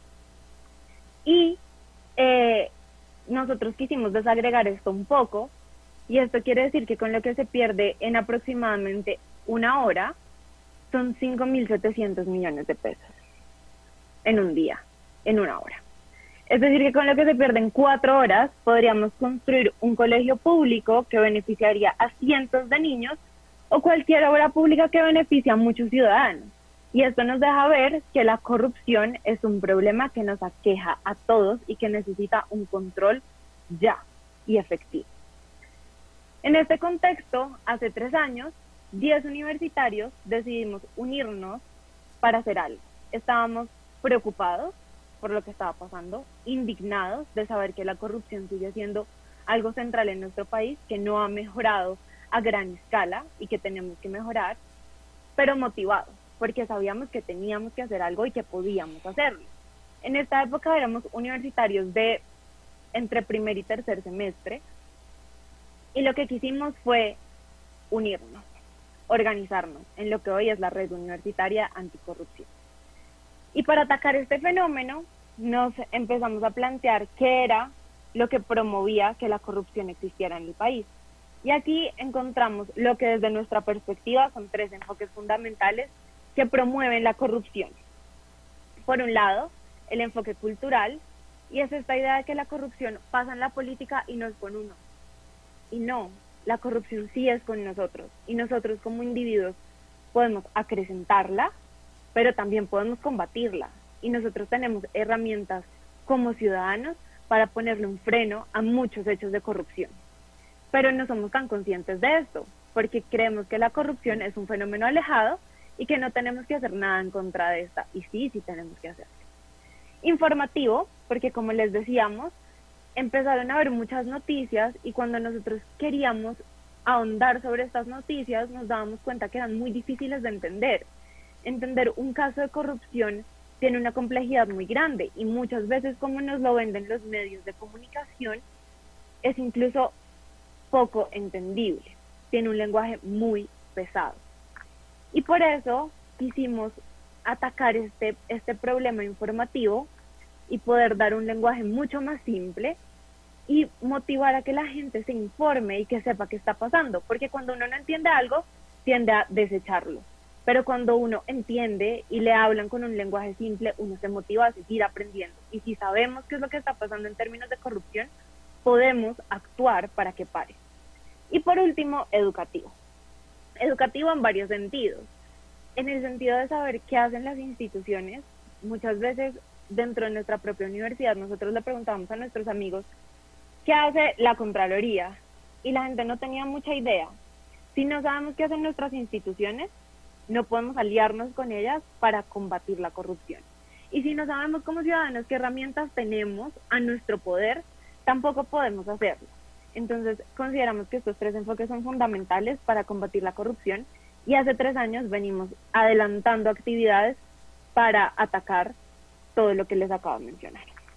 Y eh, nosotros quisimos desagregar esto un poco, y esto quiere decir que con lo que se pierde en aproximadamente una hora, son cinco mil setecientos millones de pesos en un día, en una hora. Es decir, que con lo que se pierde en cuatro horas, podríamos construir un colegio público que beneficiaría a cientos de niños o cualquier obra pública que beneficie a muchos ciudadanos. Y esto nos deja ver que la corrupción es un problema que nos aqueja a todos y que necesita un control ya y efectivo. En este contexto, hace tres años, diez universitarios decidimos unirnos para hacer algo. Estábamos preocupados por lo que estaba pasando, indignados de saber que la corrupción sigue siendo algo central en nuestro país, que no ha mejorado a gran escala y que tenemos que mejorar, pero motivados, porque sabíamos que teníamos que hacer algo y que podíamos hacerlo. En esta época éramos universitarios de entre primer y tercer semestre, y lo que quisimos fue unirnos, organizarnos en lo que hoy es la Red Universitaria Anticorrupción. Y para atacar este fenómeno, nos empezamos a plantear qué era lo que promovía que la corrupción existiera en el país. Y aquí encontramos lo que desde nuestra perspectiva son tres enfoques fundamentales que promueven la corrupción. Por un lado, el enfoque cultural, Y es esta idea de que la corrupción pasa en la política y no es con uno. Y no, la corrupción sí es con nosotros. Y nosotros como individuos podemos acrecentarla, pero también podemos combatirla. Y nosotros tenemos herramientas como ciudadanos para ponerle un freno a muchos hechos de corrupción. Pero no somos tan conscientes de esto, porque creemos que la corrupción es un fenómeno alejado y que no tenemos que hacer nada en contra de esta. Y sí, sí tenemos que hacerlo. Informativo, porque como les decíamos, empezaron a haber muchas noticias y cuando nosotros queríamos ahondar sobre estas noticias nos dábamos cuenta que eran muy difíciles de entender. Entender un caso de corrupción tiene una complejidad muy grande y muchas veces, como nos lo venden los medios de comunicación, es incluso poco entendible. Tiene un lenguaje muy pesado. Y por eso quisimos atacar este, este problema informativo y poder dar un lenguaje mucho más simple y motivar a que la gente se informe y que sepa qué está pasando, porque cuando uno no entiende algo, tiende a desecharlo, pero cuando uno entiende y le hablan con un lenguaje simple, uno se motiva a seguir aprendiendo, y si sabemos qué es lo que está pasando en términos de corrupción, podemos actuar para que pare. Y por último, educativo. Educativo en varios sentidos. En el sentido de saber qué hacen las instituciones, muchas veces dentro de nuestra propia universidad nosotros le preguntábamos a nuestros amigos ¿qué hace la Contraloría? Y la gente no tenía mucha idea. Si no sabemos qué hacen nuestras instituciones, no podemos aliarnos con ellas para combatir la corrupción. Y si no sabemos como ciudadanos qué herramientas tenemos a nuestro poder, tampoco podemos hacerlo. Entonces consideramos que estos tres enfoques son fundamentales para combatir la corrupción y hace tres años venimos adelantando actividades para atacar todo lo que les acabo de mencionar.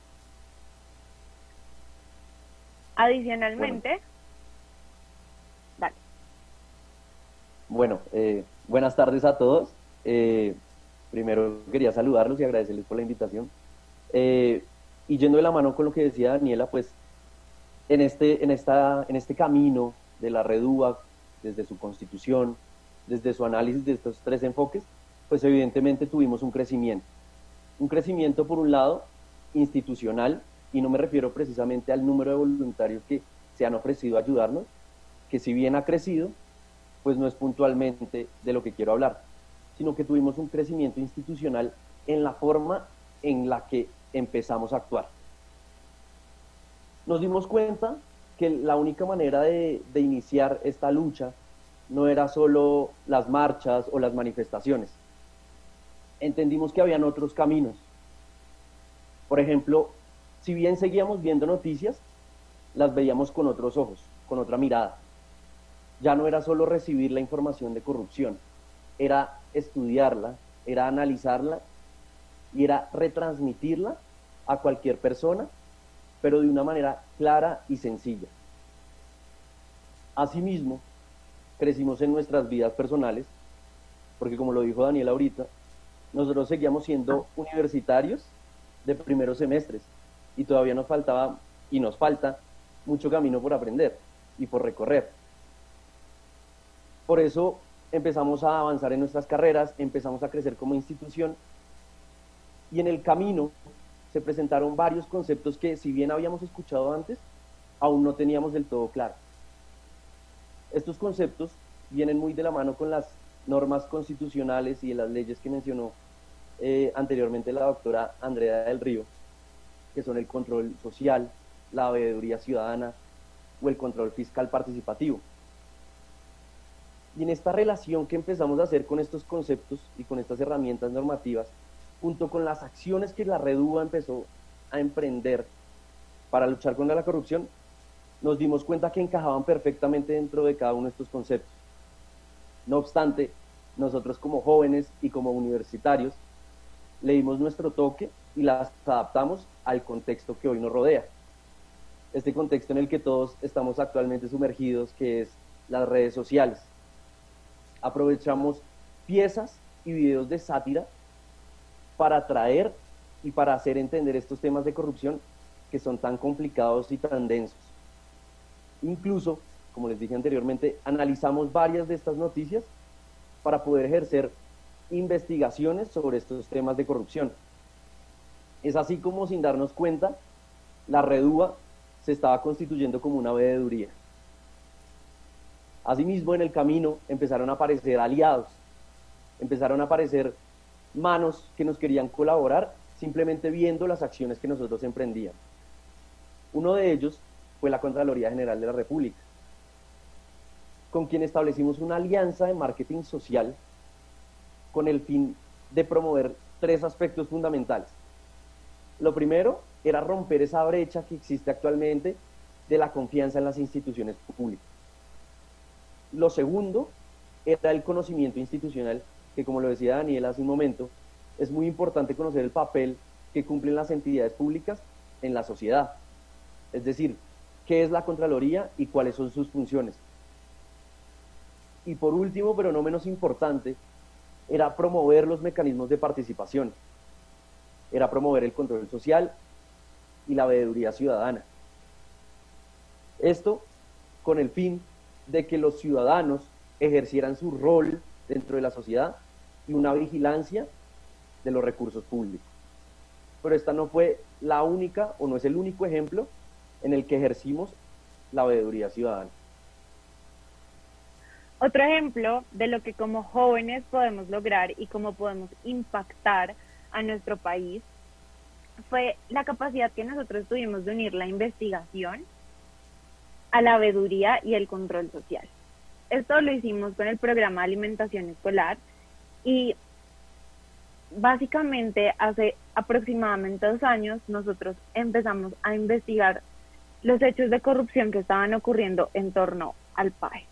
Adicionalmente, bueno, dale. Bueno, eh, buenas tardes a todos. Eh, primero quería saludarlos y agradecerles por la invitación. Eh, y yendo de la mano con lo que decía Daniela, pues en este, en esta, en este camino de la Redúa, desde su constitución, desde su análisis de estos tres enfoques, pues evidentemente tuvimos un crecimiento. Un crecimiento, por un lado, institucional, y no me refiero precisamente al número de voluntarios que se han ofrecido a ayudarnos, que si bien ha crecido, pues no es puntualmente de lo que quiero hablar, sino que tuvimos un crecimiento institucional en la forma en la que empezamos a actuar. Nos dimos cuenta que la única manera de, de iniciar esta lucha no era solo las marchas o las manifestaciones. Entendimos que habían otros caminos. Por ejemplo, si bien seguíamos viendo noticias, las veíamos con otros ojos, con otra mirada. Ya no era solo recibir la información de corrupción, era estudiarla, era analizarla y era retransmitirla a cualquier persona, pero de una manera clara y sencilla. Asimismo, crecimos en nuestras vidas personales, porque como lo dijo Daniel ahorita, nosotros seguíamos siendo universitarios de primeros semestres y todavía nos faltaba y nos falta mucho camino por aprender y por recorrer. Por eso empezamos a avanzar en nuestras carreras, empezamos a crecer como institución y en el camino se presentaron varios conceptos que, si bien habíamos escuchado antes, aún no teníamos del todo claro. Estos conceptos vienen muy de la mano con las normas constitucionales y de las leyes que mencionó eh, anteriormente la doctora Andrea del Río, que son el control social, la veeduría ciudadana o el control fiscal participativo. Y en esta relación que empezamos a hacer con estos conceptos y con estas herramientas normativas, junto con las acciones que la Redúa empezó a emprender para luchar contra la corrupción, nos dimos cuenta que encajaban perfectamente dentro de cada uno de estos conceptos. No obstante, nosotros como jóvenes y como universitarios le dimos nuestro toque y las adaptamos al contexto que hoy nos rodea. Este contexto en el que todos estamos actualmente sumergidos, que es las redes sociales. Aprovechamos piezas y videos de sátira para atraer y para hacer entender estos temas de corrupción que son tan complicados y tan densos. Incluso, como les dije anteriormente, analizamos varias de estas noticias para poder ejercer investigaciones sobre estos temas de corrupción. Es así como, sin darnos cuenta, la Redúa se estaba constituyendo como una veeduría. Asimismo, en el camino empezaron a aparecer aliados, empezaron a aparecer manos que nos querían colaborar simplemente viendo las acciones que nosotros emprendíamos. Uno de ellos fue la Contraloría General de la República, con quien establecimos una alianza de marketing social con el fin de promover tres aspectos fundamentales. Lo primero era romper esa brecha que existe actualmente de la confianza en las instituciones públicas. Lo segundo era el conocimiento institucional, que como lo decía Daniel hace un momento, es muy importante conocer el papel que cumplen las entidades públicas en la sociedad. Es decir, qué es la Contraloría y cuáles son sus funciones. Y por último, pero no menos importante, era promover los mecanismos de participación. Era promover el control social y la veeduría ciudadana. Esto con el fin de que los ciudadanos ejercieran su rol dentro de la sociedad y una vigilancia de los recursos públicos. Pero esta no fue la única o no es el único ejemplo en el que ejercimos la veeduría ciudadana. Otro ejemplo de lo que como jóvenes podemos lograr y cómo podemos impactar a nuestro país fue la capacidad que nosotros tuvimos de unir la investigación a la veeduría y el control social. Esto lo hicimos con el programa de alimentación escolar y básicamente hace aproximadamente dos años nosotros empezamos a investigar los hechos de corrupción que estaban ocurriendo en torno al P A E.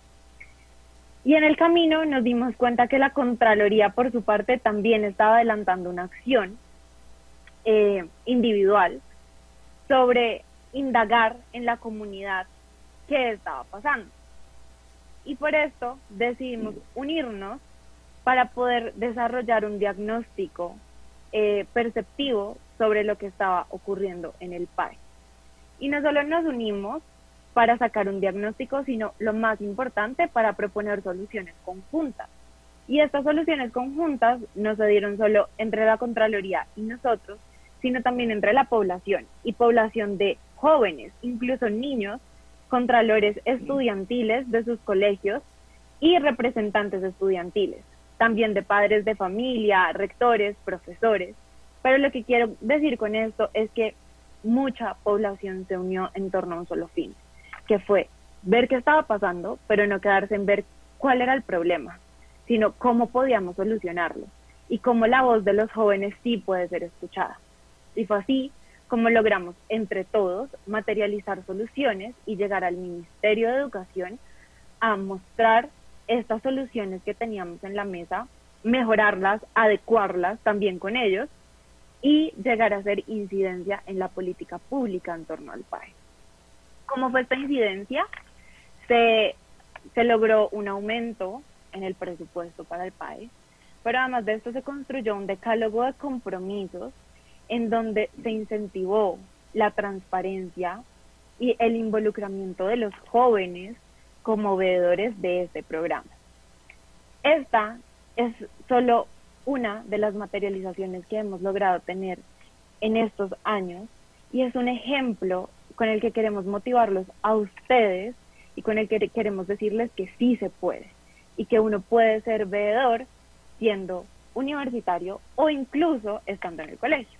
Y en el camino nos dimos cuenta que la Contraloría, por su parte, también estaba adelantando una acción eh, individual sobre indagar en la comunidad qué estaba pasando. Y por esto decidimos unirnos para poder desarrollar un diagnóstico eh, perceptivo sobre lo que estaba ocurriendo en el P A E. Y no solo nos unimos para sacar un diagnóstico, sino lo más importante, para proponer soluciones conjuntas. Y estas soluciones conjuntas no se dieron solo entre la Contraloría y nosotros, sino también entre la población, y población de jóvenes, incluso niños, contralores estudiantiles de sus colegios y representantes estudiantiles, también de padres de familia, rectores, profesores. Pero lo que quiero decir con esto es que mucha población se unió en torno a un solo fin, que fue ver qué estaba pasando, pero no quedarse en ver cuál era el problema, sino cómo podíamos solucionarlo y cómo la voz de los jóvenes sí puede ser escuchada. Y fue así como logramos entre todos materializar soluciones y llegar al Ministerio de Educación a mostrar estas soluciones que teníamos en la mesa, mejorarlas, adecuarlas también con ellos y llegar a hacer incidencia en la política pública en torno al P A E. ¿Cómo fue esta incidencia? Se, se logró un aumento en el presupuesto para el P A E, pero además de esto se construyó un decálogo de compromisos en donde se incentivó la transparencia y el involucramiento de los jóvenes como veedores de este programa. Esta es solo una de las materializaciones que hemos logrado tener en estos años y es un ejemplo con el que queremos motivarlos a ustedes y con el que queremos decirles que sí se puede y que uno puede ser veedor siendo universitario o incluso estando en el colegio.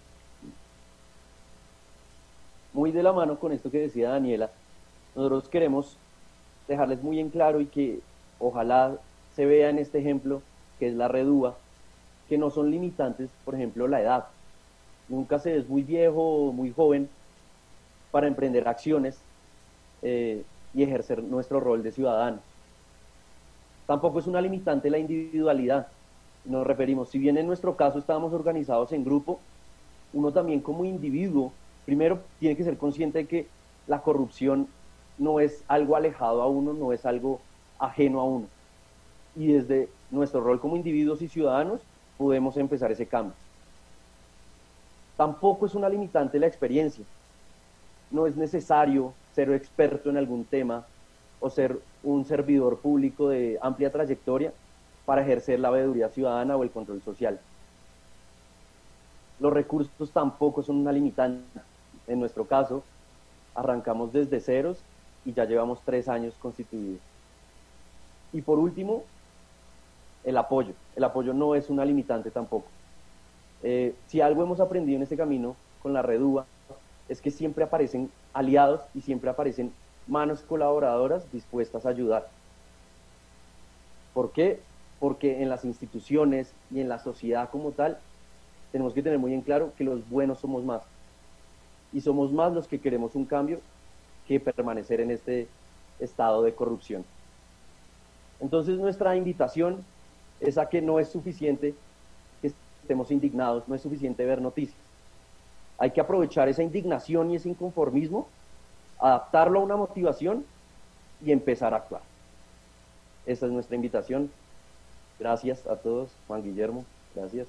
Muy de la mano con esto que decía Daniela, nosotros queremos dejarles muy en claro y que ojalá se vea en este ejemplo, que es la Redúa, que no son limitantes, por ejemplo, la edad. Nunca se es muy viejo o muy joven para emprender acciones eh, y ejercer nuestro rol de ciudadanos. Tampoco es una limitante la individualidad. Nos referimos, si bien en nuestro caso estábamos organizados en grupo, uno también como individuo, primero tiene que ser consciente de que la corrupción no es algo alejado a uno, no es algo ajeno a uno. Y desde nuestro rol como individuos y ciudadanos podemos empezar ese cambio. Tampoco es una limitante la experiencia. No es necesario ser experto en algún tema o ser un servidor público de amplia trayectoria para ejercer la veeduría ciudadana o el control social. Los recursos tampoco son una limitante. En nuestro caso, Arrancamos desde ceros y ya llevamos tres años constituidos. Y por último, el apoyo. El apoyo no es una limitante tampoco. Eh, si algo hemos aprendido en este camino con la Redúa, es que siempre aparecen aliados y siempre aparecen manos colaboradoras dispuestas a ayudar. ¿Por qué? Porque en las instituciones y en la sociedad como tal, tenemos que tener muy en claro que los buenos somos más. Y somos más los que queremos un cambio que permanecer en este estado de corrupción. Entonces nuestra invitación es a que no es suficiente que estemos indignados, no es suficiente ver noticias. Hay que aprovechar esa indignación y ese inconformismo, adaptarlo a una motivación y empezar a actuar. Esa es nuestra invitación. Gracias a todos. Juan Guillermo, gracias.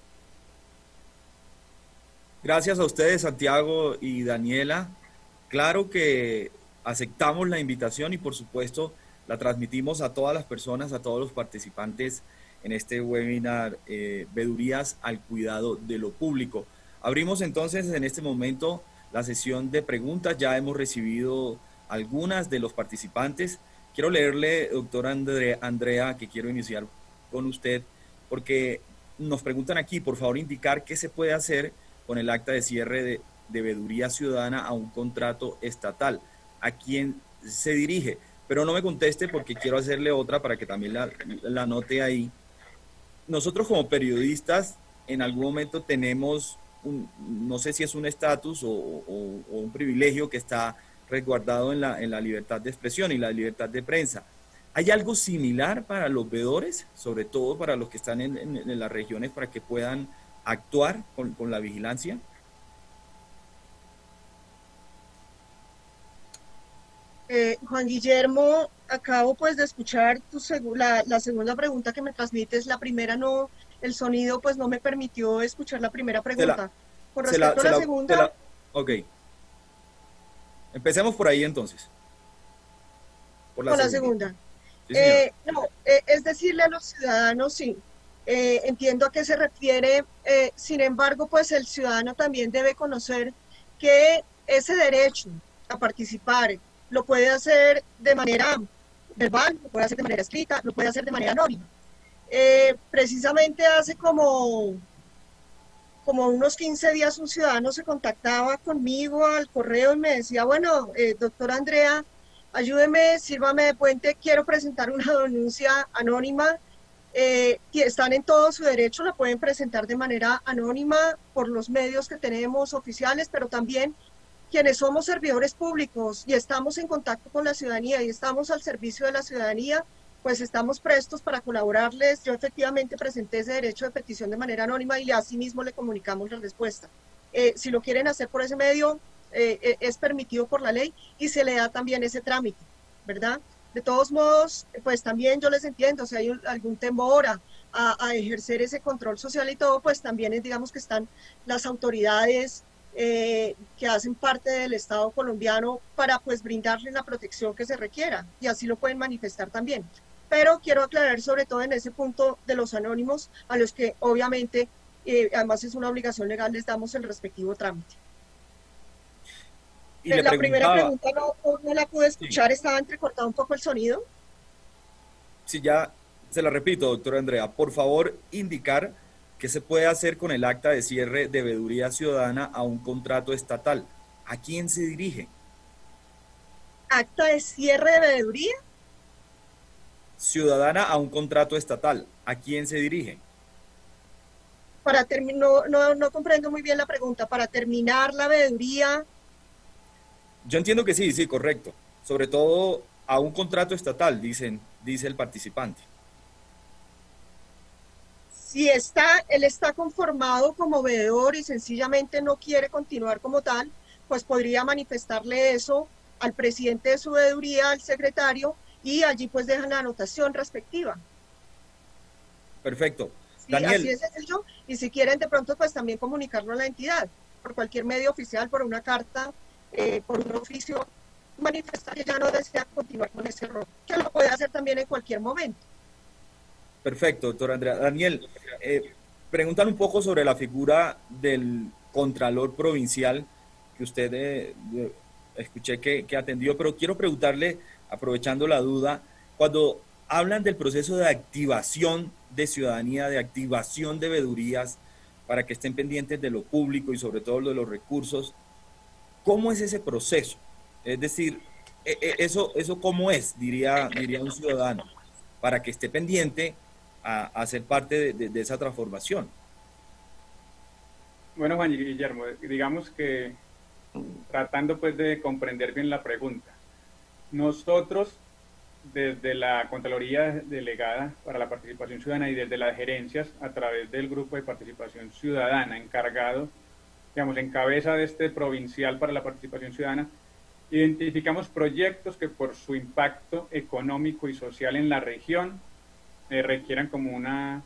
Gracias a ustedes, Santiago y Daniela. Claro que aceptamos la invitación y por supuesto la transmitimos a todas las personas, a todos los participantes en este webinar eh, Veedurías al cuidado de lo público. Abrimos entonces en este momento la sesión de preguntas. Ya hemos recibido algunas de los participantes. Quiero leerle, doctora Andre, Andrea, que quiero iniciar con usted, porque nos preguntan aquí, por favor, indicar qué se puede hacer con el acta de cierre de, de veeduría ciudadana a un contrato estatal. ¿A quién se dirige? Pero no me conteste porque quiero hacerle otra para que también la, la anote ahí. Nosotros como periodistas en algún momento tenemos, un, no sé si es un estatus o, o, o un privilegio que está resguardado en la, en la libertad de expresión y la libertad de prensa. ¿Hay algo similar para los veedores, sobre todo para los que están en, en, en las regiones, para que puedan actuar con, con la vigilancia? Eh, Juan Guillermo, acabo pues de escuchar tu seg la, la segunda pregunta que me transmites. La primera no, el sonido pues no me permitió escuchar la primera pregunta. La, Con respecto la, a la, la segunda... la, ok. Empecemos por ahí entonces. Por la con segunda. la segunda. Sí, eh, no, eh, es decirle a los ciudadanos, sí, eh, entiendo a qué se refiere, eh, sin embargo, pues el ciudadano también debe conocer que ese derecho a participar lo puede hacer de manera verbal, lo puede hacer de manera escrita, lo puede hacer de manera anónima. Eh, precisamente hace como, como unos quince días un ciudadano se contactaba conmigo al correo y me decía, bueno, eh, doctora Andrea, ayúdeme, sírvame de puente, quiero presentar una denuncia anónima. Eh, están en todo su derecho, la pueden presentar de manera anónima por los medios que tenemos oficiales, pero también quienes somos servidores públicos y estamos en contacto con la ciudadanía y estamos al servicio de la ciudadanía, pues estamos prestos para colaborarles. Yo efectivamente presenté ese derecho de petición de manera anónima y así mismo le comunicamos la respuesta. Eh, si lo quieren hacer por ese medio, eh, es permitido por la ley y se le da también ese trámite, ¿verdad? De todos modos, pues también yo les entiendo, si hay un, algún temor a, a, a ejercer ese control social y todo, pues también es, digamos que están las autoridades eh, que hacen parte del Estado colombiano para pues brindarle la protección que se requiera y así lo pueden manifestar también. Pero quiero aclarar sobre todo en ese punto de los anónimos, a los que obviamente, eh, además es una obligación legal, les damos el respectivo trámite. Y le la preguntaba, primera pregunta no, no la pude escuchar, sí. Estaba entrecortado un poco el sonido. Sí, ya se la repito, doctora Andrea, por favor indicar qué se puede hacer con el acta de cierre de veeduría ciudadana a un contrato estatal. ¿A quién se dirige? ¿Acta de cierre de veeduría? Ciudadana a un contrato estatal. ¿A quién se dirige? Para terminar, no, no, no comprendo muy bien la pregunta. Para terminar la veeduría... Yo entiendo que sí, sí, correcto. Sobre todo a un contrato estatal, dicen, dice el participante. Si está, él está conformado como veedor y sencillamente no quiere continuar como tal, pues podría manifestarle eso al presidente de su veeduría, al secretario, y allí pues dejan la anotación respectiva. Perfecto. Sí, Daniel. Así es sencillo, y si quieren de pronto pues también comunicarlo a la entidad, por cualquier medio oficial, por una carta, Eh, por un oficio, manifestar que ya no desea continuar con ese rol, que lo puede hacer también en cualquier momento. Perfecto, doctora Andrea. Daniel, eh, preguntan un poco sobre la figura del Contralor Provincial, que usted eh, escuché que, que atendió, pero quiero preguntarle, aprovechando la duda, cuando hablan del proceso de activación de ciudadanía, de activación de veedurías, para que estén pendientes de lo público y sobre todo de los recursos, ¿cómo es ese proceso? Es decir, eso, eso ¿cómo es? Diría, diría un ciudadano, para que esté pendiente a, a ser parte de, de, de esa transformación. Bueno, Juan Guillermo, digamos que tratando pues de comprender bien la pregunta, nosotros desde la Contraloría Delegada para la Participación Ciudadana y desde las gerencias a través del Grupo de Participación Ciudadana encargado, digamos, en cabeza de este provincial para la participación ciudadana, identificamos proyectos que por su impacto económico y social en la región eh, requieran como una,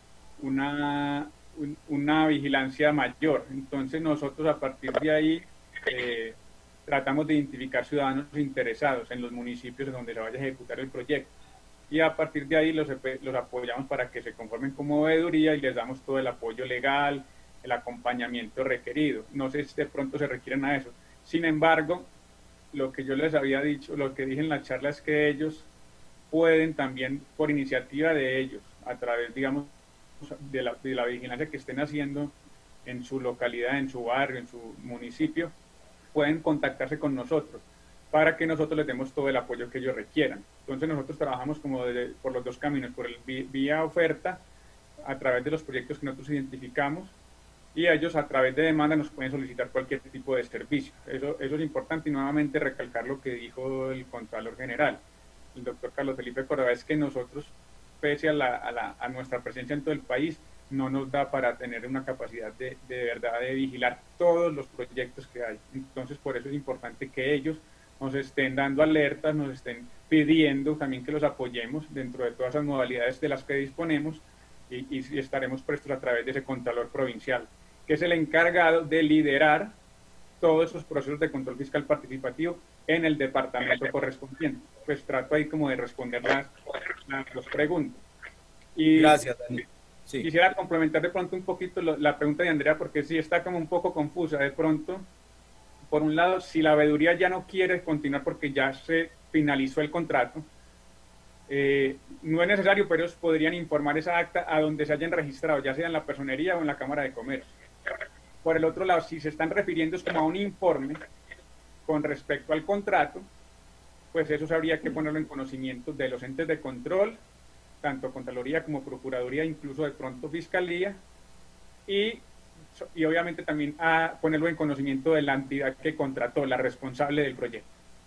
una, un, una vigilancia mayor. Entonces nosotros a partir de ahí eh, tratamos de identificar ciudadanos interesados en los municipios en donde se vaya a ejecutar el proyecto. Y a partir de ahí los, los apoyamos para que se conformen como veeduría y les damos todo el apoyo legal, el acompañamiento requerido. No sé si de pronto se requieren a eso. Sin embargo, lo que yo les había dicho, lo que dije en la charla es que ellos pueden también, por iniciativa de ellos, a través, digamos, de la, de la vigilancia que estén haciendo en su localidad, en su barrio, en su municipio, pueden contactarse con nosotros para que nosotros les demos todo el apoyo que ellos requieran. Entonces nosotros trabajamos como de, por los dos caminos, por el vía oferta, a través de los proyectos que nosotros identificamos, y ellos a través de demanda nos pueden solicitar cualquier tipo de servicio. Eso, eso es importante, y nuevamente recalcar lo que dijo el Contralor General, el doctor Carlos Felipe Córdoba, es que nosotros, pese a, la, a, la, a nuestra presencia en todo el país, no nos da para tener una capacidad de, de verdad de vigilar todos los proyectos que hay. Entonces, por eso es importante que ellos nos estén dando alertas, nos estén pidiendo también que los apoyemos dentro de todas las modalidades de las que disponemos, y, y estaremos prestos a través de ese Contralor Provincial, que es el encargado de liderar todos esos procesos de control fiscal participativo en el departamento correspondiente. Pues trato ahí como de responder las, las, las preguntas. Y gracias, Daniel. Sí. Quisiera complementar de pronto un poquito lo, la pregunta de Andrea, porque sí está como un poco confusa de pronto. Por un lado, si la veeduría ya no quiere continuar porque ya se finalizó el contrato, eh, no es necesario, pero ellos podrían informar esa acta a donde se hayan registrado, ya sea en la personería o en la Cámara de Comercio. Por el otro lado, si se están refiriendo es como a un informe con respecto al contrato, pues eso habría que ponerlo en conocimiento de los entes de control, tanto Contraloría como Procuraduría, incluso de pronto Fiscalía, y, y obviamente también a ponerlo en conocimiento de la entidad que contrató, la responsable del proyecto.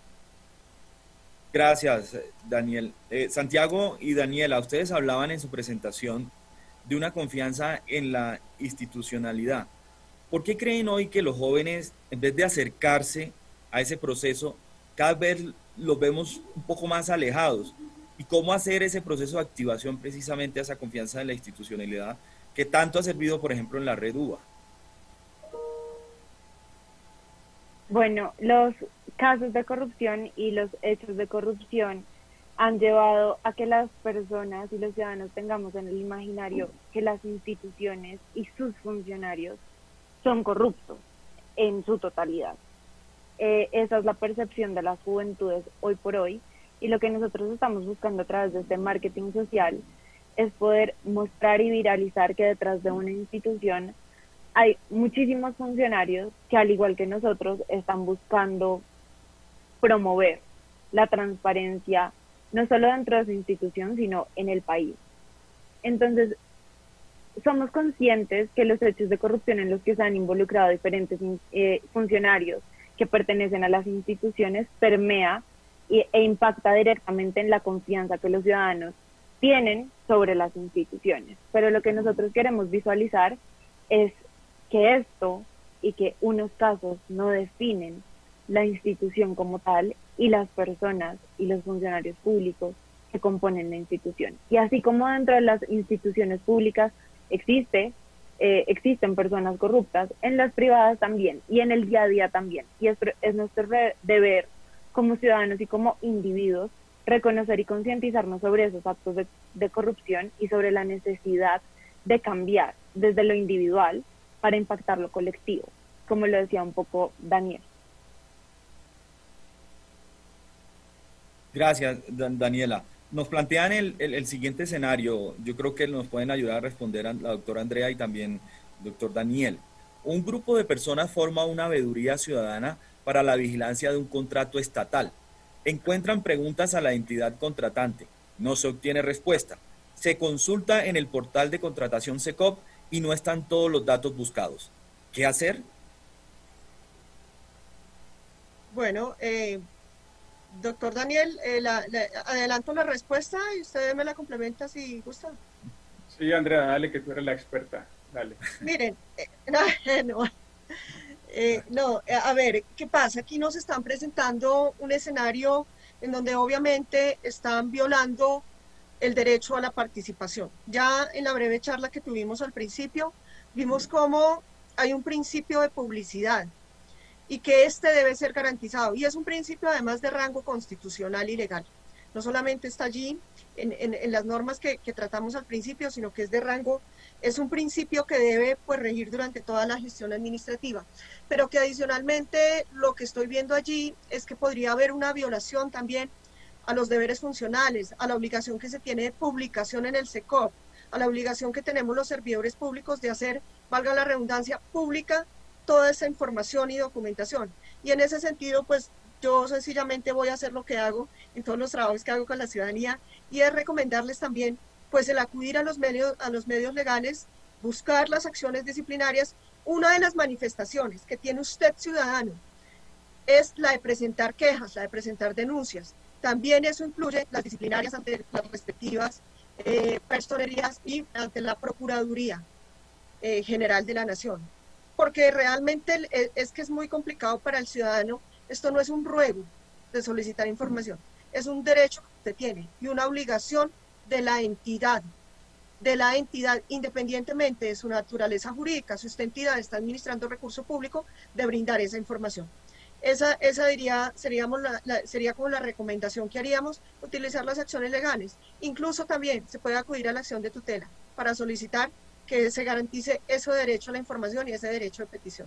Gracias, Daniel. Eh, Santiago y Daniela, ustedes hablaban en su presentación de una confianza en la institucionalidad. ¿Por qué creen hoy que los jóvenes, en vez de acercarse a ese proceso, cada vez los vemos un poco más alejados? ¿Y cómo hacer ese proceso de activación precisamente a esa confianza en la institucionalidad que tanto ha servido, por ejemplo, en la red U B A? Bueno, los casos de corrupción y los hechos de corrupción han llevado a que las personas y los ciudadanos tengamos en el imaginario que las instituciones y sus funcionarios son corruptos en su totalidad. Eh, esa es la percepción de las juventudes hoy por hoy, y lo que nosotros estamos buscando a través de este marketing social es poder mostrar y viralizar que detrás de una institución hay muchísimos funcionarios que, al igual que nosotros, están buscando promover la transparencia no solo dentro de su institución, sino en el país. Entonces, somos conscientes que los hechos de corrupción en los que se han involucrado diferentes eh, funcionarios que pertenecen a las instituciones permea y, e impacta directamente en la confianza que los ciudadanos tienen sobre las instituciones. Pero lo que nosotros queremos visualizar es que esto y que unos casos no definen la institución como tal y las personas y los funcionarios públicos que componen la institución. Y así como dentro de las instituciones públicas existe, eh, existen personas corruptas, en las privadas también y en el día a día también. Y es, es nuestro deber como ciudadanos y como individuos reconocer y concientizarnos sobre esos actos de, de corrupción y sobre la necesidad de cambiar desde lo individual para impactar lo colectivo, como lo decía un poco Daniel. Gracias, Dan- Daniela. Nos plantean el, el- el siguiente escenario. Yo creo que nos pueden ayudar a responder a la doctora Andrea y también doctor Daniel. Un grupo de personas forma una veeduría ciudadana para la vigilancia de un contrato estatal. Encuentran preguntas a la entidad contratante. No se obtiene respuesta. Se consulta en el portal de contratación SECOP y no están todos los datos buscados. ¿Qué hacer? Bueno, eh, doctor Daniel, eh, la- la- adelanto la respuesta y usted me la complementa si gusta. Sí, Andrea, dale que tú eres la experta, dale. Miren, eh, no, no, eh, no, eh, a ver, ¿qué pasa? Aquí nos están presentando un escenario en donde obviamente están violando el derecho a la participación. Ya en la breve charla que tuvimos al principio, vimos cómo hay un principio de publicidad y que este debe ser garantizado. Y es un principio además de rango constitucional y legal. No solamente está allí en, en, en las normas que, que tratamos al principio, sino que es de rango, es un principio que debe pues regir durante toda la gestión administrativa. Pero que adicionalmente lo que estoy viendo allí es que podría haber una violación también a los deberes funcionales, a la obligación que se tiene de publicación en el SECOP, a la obligación que tenemos los servidores públicos de hacer, valga la redundancia, pública toda esa información y documentación. Y en ese sentido, pues yo sencillamente voy a hacer lo que hago en todos los trabajos que hago con la ciudadanía y es recomendarles también pues el acudir a los medios, a los medios legales, buscar las acciones disciplinarias. Una de las manifestaciones que tiene usted ciudadano es la de presentar quejas, la de presentar denuncias. También eso incluye las disciplinarias ante las respectivas eh, personerías y ante la Procuraduría eh, General de la Nación. Porque realmente es que es muy complicado para el ciudadano. Esto no es un ruego de solicitar información, es un derecho que usted tiene y una obligación de la entidad, de la entidad, independientemente de su naturaleza jurídica. Si usted entidad está administrando recurso público, de brindar esa información. Esa, esa diría, seríamos la, la, sería como la recomendación que haríamos, utilizar las acciones legales. Incluso también se puede acudir a la acción de tutela para solicitar que se garantice ese derecho a la información y ese derecho de petición.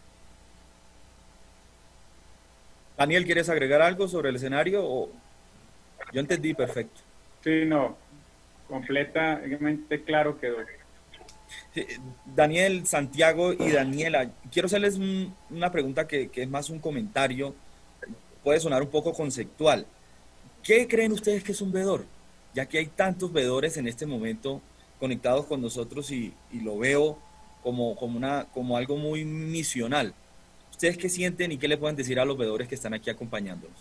Daniel, ¿quieres agregar algo sobre el escenario? O... Yo entendí perfecto. Sí, no, completamente claro quedó. Daniel, Santiago y Daniela, quiero hacerles un, una pregunta que, que es más un comentario, puede sonar un poco conceptual. ¿Qué creen ustedes que es un veedor? Ya que hay tantos veedores en este momento conectados con nosotros y, y lo veo como, como, una, como algo muy misional. ¿Ustedes qué sienten y qué le pueden decir a los veedores que están aquí acompañándonos?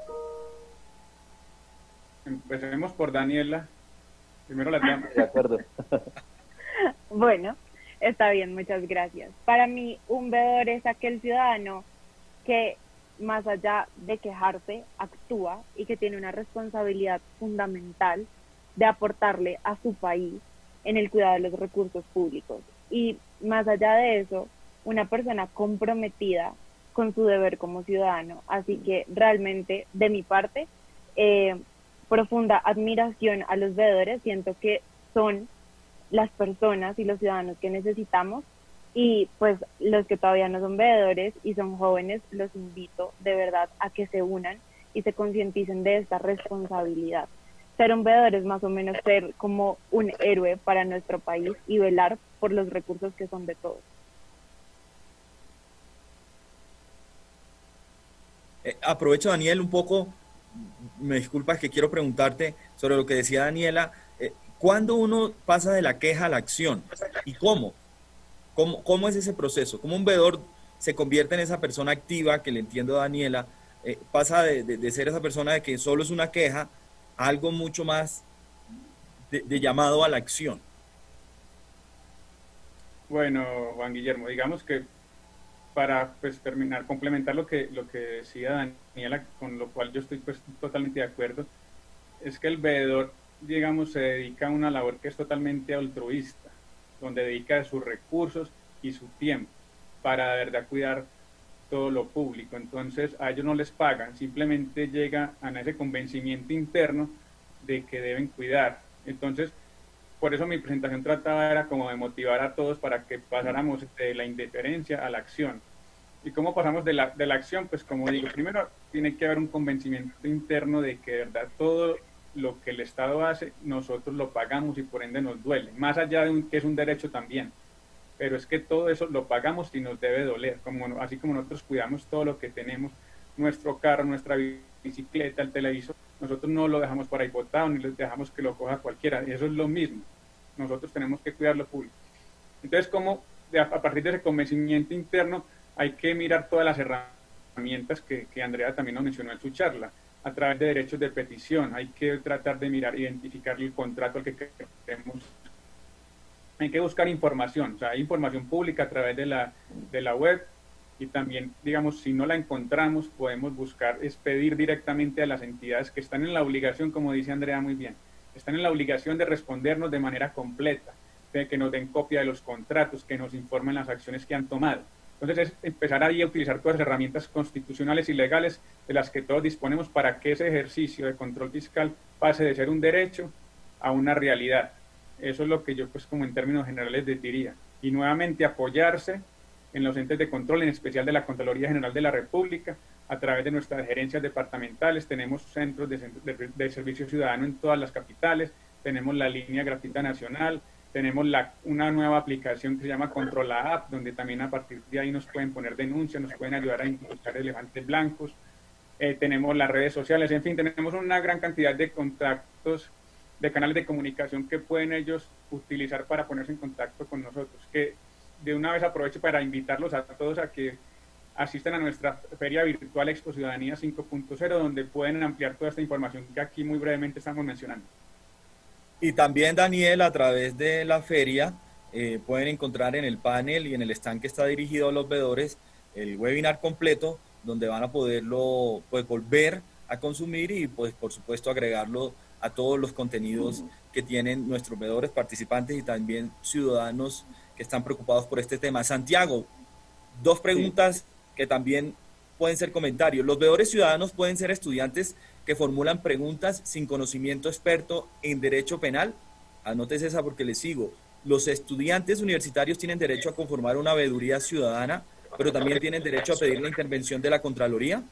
Empecemos por Daniela. Primero la tengo. De acuerdo. Bueno, está bien, muchas gracias. Para mí, un veedor es aquel ciudadano que, más allá de quejarse, actúa y que tiene una responsabilidad fundamental de aportarle a su país en el cuidado de los recursos públicos. Y más allá de eso, una persona comprometida con su deber como ciudadano. Así que realmente, de mi parte, eh, profunda admiración a los veedores. Siento que son las personas y los ciudadanos que necesitamos, y pues los que todavía no son veedores y son jóvenes, los invito de verdad a que se unan y se concienticen de esta responsabilidad. Ser un veedor es más o menos ser como un héroe para nuestro país y velar por los recursos que son de todos. Eh, aprovecho, Daniel, un poco, me disculpas que quiero preguntarte sobre lo que decía Daniela. Eh, ¿Cuándo uno pasa de la queja a la acción? ¿Y cómo? ¿Cómo, cómo es ese proceso? ¿Cómo un veedor se convierte en esa persona activa, que le entiendo a Daniela, eh, pasa de, de, de ser esa persona de que solo es una queja a algo mucho más de, de llamado a la acción? Bueno, Juan Guillermo, digamos que para pues terminar, complementar lo que, lo que decía Daniela, con lo cual yo estoy pues totalmente de acuerdo, es que el veedor, digamos, se dedica a una labor que es totalmente altruista, donde dedica sus recursos y su tiempo para de verdad cuidar todo lo público. Entonces a ellos no les pagan, simplemente llega a ese convencimiento interno de que deben cuidar. Entonces, por eso mi presentación trataba era como de motivar a todos para que pasáramos de la indiferencia a la acción. ¿Y cómo pasamos de la, de la acción? Pues como digo, primero tiene que haber un convencimiento interno de que de verdad todo lo que el Estado hace, nosotros lo pagamos y por ende nos duele, más allá de un, que es un derecho también, pero es que todo eso lo pagamos y nos debe doler, como, así como nosotros cuidamos todo lo que tenemos, nuestro carro, nuestra bicicleta, el televisor, nosotros no lo dejamos por ahí botado, ni les dejamos que lo coja cualquiera, y eso es lo mismo, nosotros tenemos que cuidar lo público. Entonces, como de, a partir de ese convencimiento interno, hay que mirar todas las herramientas que, que Andrea también nos mencionó en su charla, a través de derechos de petición, hay que tratar de mirar, identificar el contrato al que queremos, hay que buscar información, o sea, hay información pública a través de la, de la web, y también, digamos, si no la encontramos, podemos buscar, es pedir directamente a las entidades que están en la obligación, como dice Andrea muy bien, están en la obligación de respondernos de manera completa, de que nos den copia de los contratos, que nos informen las acciones que han tomado. Entonces es empezar ahí a utilizar todas las herramientas constitucionales y legales de las que todos disponemos para que ese ejercicio de control fiscal pase de ser un derecho a una realidad. Eso es lo que yo, pues, como en términos generales les diría. Y nuevamente apoyarse en los entes de control, en especial de la Contraloría General de la República, a través de nuestras gerencias departamentales. Tenemos centros de, de, de servicio ciudadano en todas las capitales, tenemos la línea gratuita nacional, tenemos la, una nueva aplicación que se llama Controla App, donde también a partir de ahí nos pueden poner denuncias, nos pueden ayudar a identificar elefantes blancos. Eh, tenemos las redes sociales, en fin, tenemos una gran cantidad de contactos, de canales de comunicación que pueden ellos utilizar para ponerse en contacto con nosotros. Que de una vez aprovecho para invitarlos a todos a que asistan a nuestra feria virtual Expo Ciudadanía cinco punto cero, donde pueden ampliar toda esta información que aquí muy brevemente estamos mencionando. Y también, Daniel, a través de la feria eh, pueden encontrar en el panel y en el stand que está dirigido a los veedores el webinar completo, donde van a poderlo, pues, volver a consumir y, pues, por supuesto, agregarlo a todos los contenidos que tienen nuestros veedores, participantes y también ciudadanos que están preocupados por este tema. Santiago, dos preguntas sí, que también pueden ser comentarios. ¿Los veedores ciudadanos pueden ser estudiantes que formulan preguntas sin conocimiento experto en derecho penal? Anótese esa porque les sigo. ¿Los estudiantes universitarios tienen derecho a conformar una veeduría ciudadana, pero también tienen derecho a pedir la intervención de la Contraloría?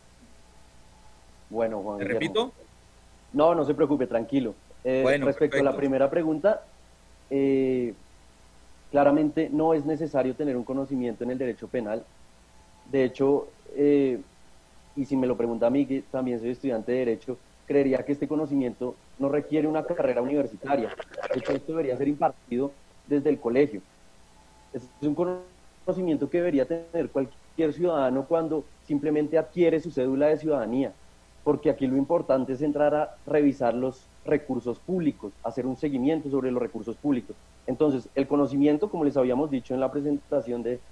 Bueno, Juan ¿Te Guillermo. repito? No, no se preocupe, tranquilo. Eh, bueno, respecto perfecto. a la primera pregunta, eh, claramente no es necesario tener un conocimiento en el derecho penal. De hecho, eh, y si me lo pregunta a mí, que también soy estudiante de Derecho, creería que este conocimiento no requiere una carrera universitaria. De hecho, esto debería ser impartido desde el colegio. Es un conocimiento que debería tener cualquier ciudadano cuando simplemente adquiere su cédula de ciudadanía, porque aquí lo importante es entrar a revisar los recursos públicos, hacer un seguimiento sobre los recursos públicos. Entonces, el conocimiento, como les habíamos dicho en la presentación de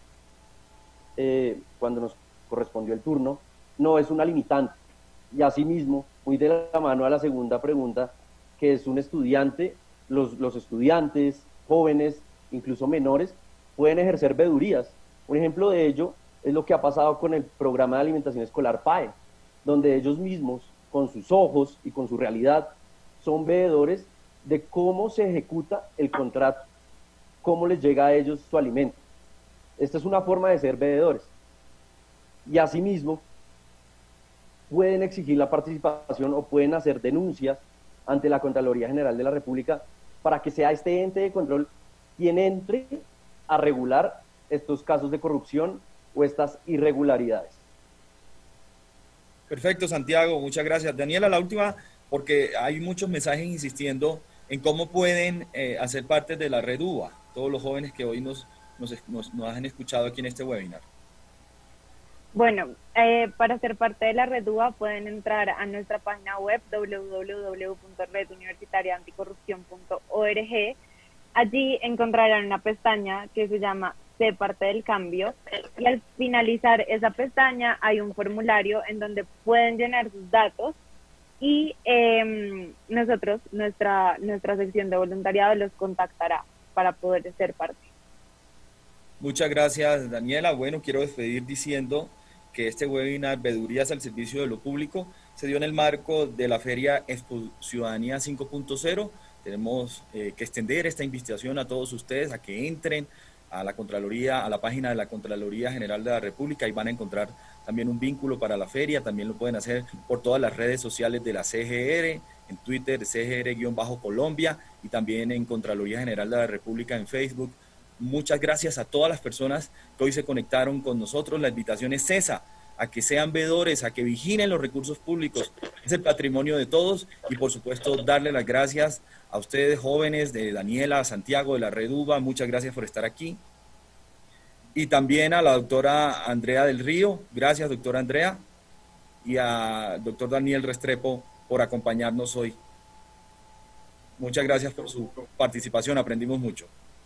eh, cuando nos correspondió el turno, no es una limitante. Y asimismo, muy de la mano a la segunda pregunta, que es un estudiante, los, los estudiantes, jóvenes, incluso menores, pueden ejercer veedurías. Un ejemplo de ello es lo que ha pasado con el programa de alimentación escolar P A E, donde ellos mismos, con sus ojos y con su realidad, son veedores de cómo se ejecuta el contrato, cómo les llega a ellos su alimento. Esta es una forma de ser veedores. Y asimismo, pueden exigir la participación o pueden hacer denuncias ante la Contraloría General de la República para que sea este ente de control quien entre a regular estos casos de corrupción o estas irregularidades. Perfecto, Santiago, muchas gracias. Daniela, la última, porque hay muchos mensajes insistiendo en cómo pueden eh, hacer parte de la red U B A, todos los jóvenes que hoy nos, nos, nos, nos han escuchado aquí en este webinar. Bueno, eh, para ser parte de la red U B A pueden entrar a nuestra página web doble u doble u doble u punto red universitaria anticorrupción punto org. Allí encontrarán una pestaña que se llama Sé parte del cambio, y al finalizar esa pestaña hay un formulario en donde pueden llenar sus datos y eh, nosotros, nuestra, nuestra sección de voluntariado los contactará para poder ser parte. Muchas gracias, Daniela. Bueno, quiero despedir diciendo que este webinar Veedurías al Servicio de lo Público se dio en el marco de la Feria Expo Ciudadanía cinco punto cero. Tenemos eh, que extender esta invitación a todos ustedes a que entren a la Contraloría, a la página de la Contraloría General de la República, y van a encontrar también un vínculo para la feria. También lo pueden hacer por todas las redes sociales de la C G R, en Twitter, C G R-Colombia, y también en Contraloría General de la República en Facebook. Muchas gracias a todas las personas que hoy se conectaron con nosotros. La invitación es esa, a que sean veedores, a que vigilen los recursos públicos. Es el patrimonio de todos, y por supuesto darle las gracias a ustedes jóvenes, de Daniela, Santiago, de la Red U B A, muchas gracias por estar aquí. Y también a la doctora Andrea del Río, gracias doctora Andrea, y al doctor Daniel Restrepo por acompañarnos hoy. Muchas gracias por su participación, aprendimos mucho.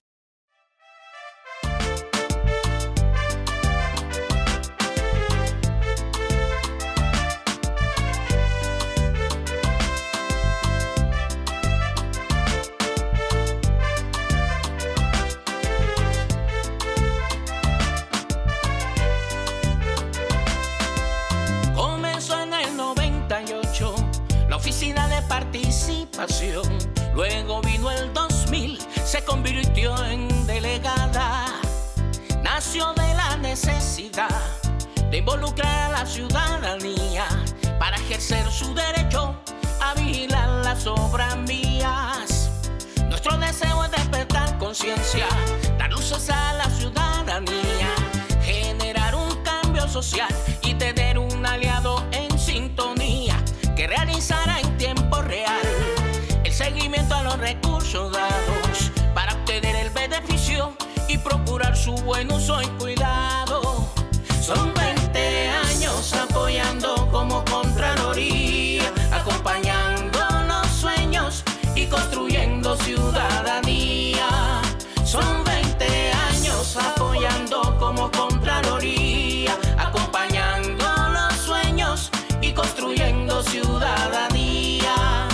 Luego vino el dos mil, se convirtió en delegada. Nació de la necesidad de involucrar a la ciudadanía para ejercer su derecho a vigilar las obras mías. Nuestro deseo es despertar conciencia, dar luces a la ciudadanía, generar un cambio social y tener un aliado en sintonía que realizará en tiempo real seguimiento a los recursos dados para obtener el beneficio y procurar su buen uso y cuidado. Son veinte años apoyando como Contraloría, acompañando los sueños y construyendo ciudadanía. Son veinte años apoyando como Contraloría, acompañando los sueños y construyendo ciudadanía.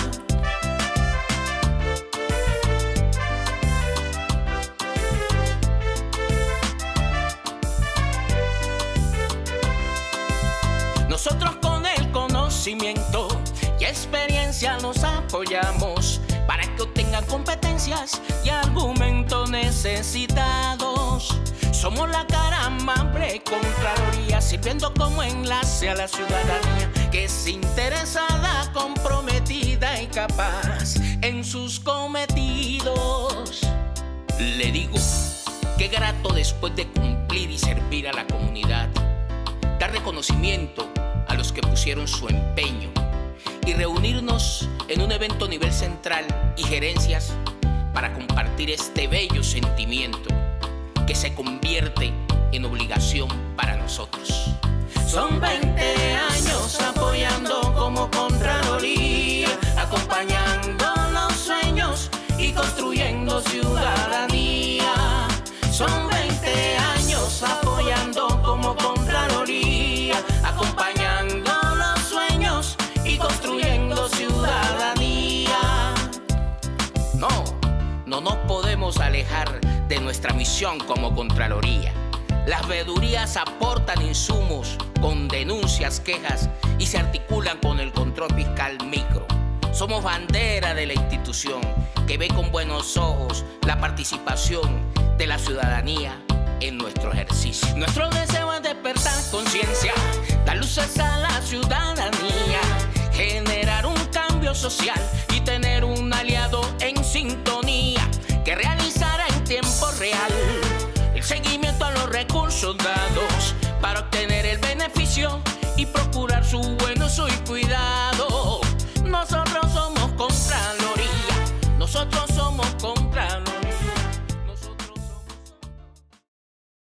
Nosotros con el conocimiento y experiencia nos apoyamos para que obtengan competencias y argumentos necesitados. Somos la cara amable Contraloría, sirviendo como enlace a la ciudadanía que es interesada, comprometida y capaz en sus cometidos. Le digo, qué grato después de cumplir y servir a la comunidad, dar reconocimiento a los que pusieron su empeño y reunirnos en un evento a nivel central y gerencias para compartir este bello sentimiento que se convierte en obligación para nosotros. Son veinte años apoyando como Contraloría, acompañando los sueños y construyendo ciudadanía. Son veinte años apoyando como Contraloría, acompañando los sueños y construyendo ciudadanía. No, no nos podemos alejar de nuestra misión como Contraloría. Las veedurías aportan insumos con denuncias, quejas y se articulan con el control fiscal micro. Somos bandera de la institución que ve con buenos ojos la participación de la ciudadanía en nuestro ejercicio. Nuestro deseo es despertar conciencia, dar luces a la ciudadanía, generar un cambio social y tener un aliado en sintonía que realizará en tiempo real el seguimiento a los recursos dados para obtener el beneficio y procurar su buen uso y cuidado. Nosotros somos Contraloría, nosotros somos Contraloría.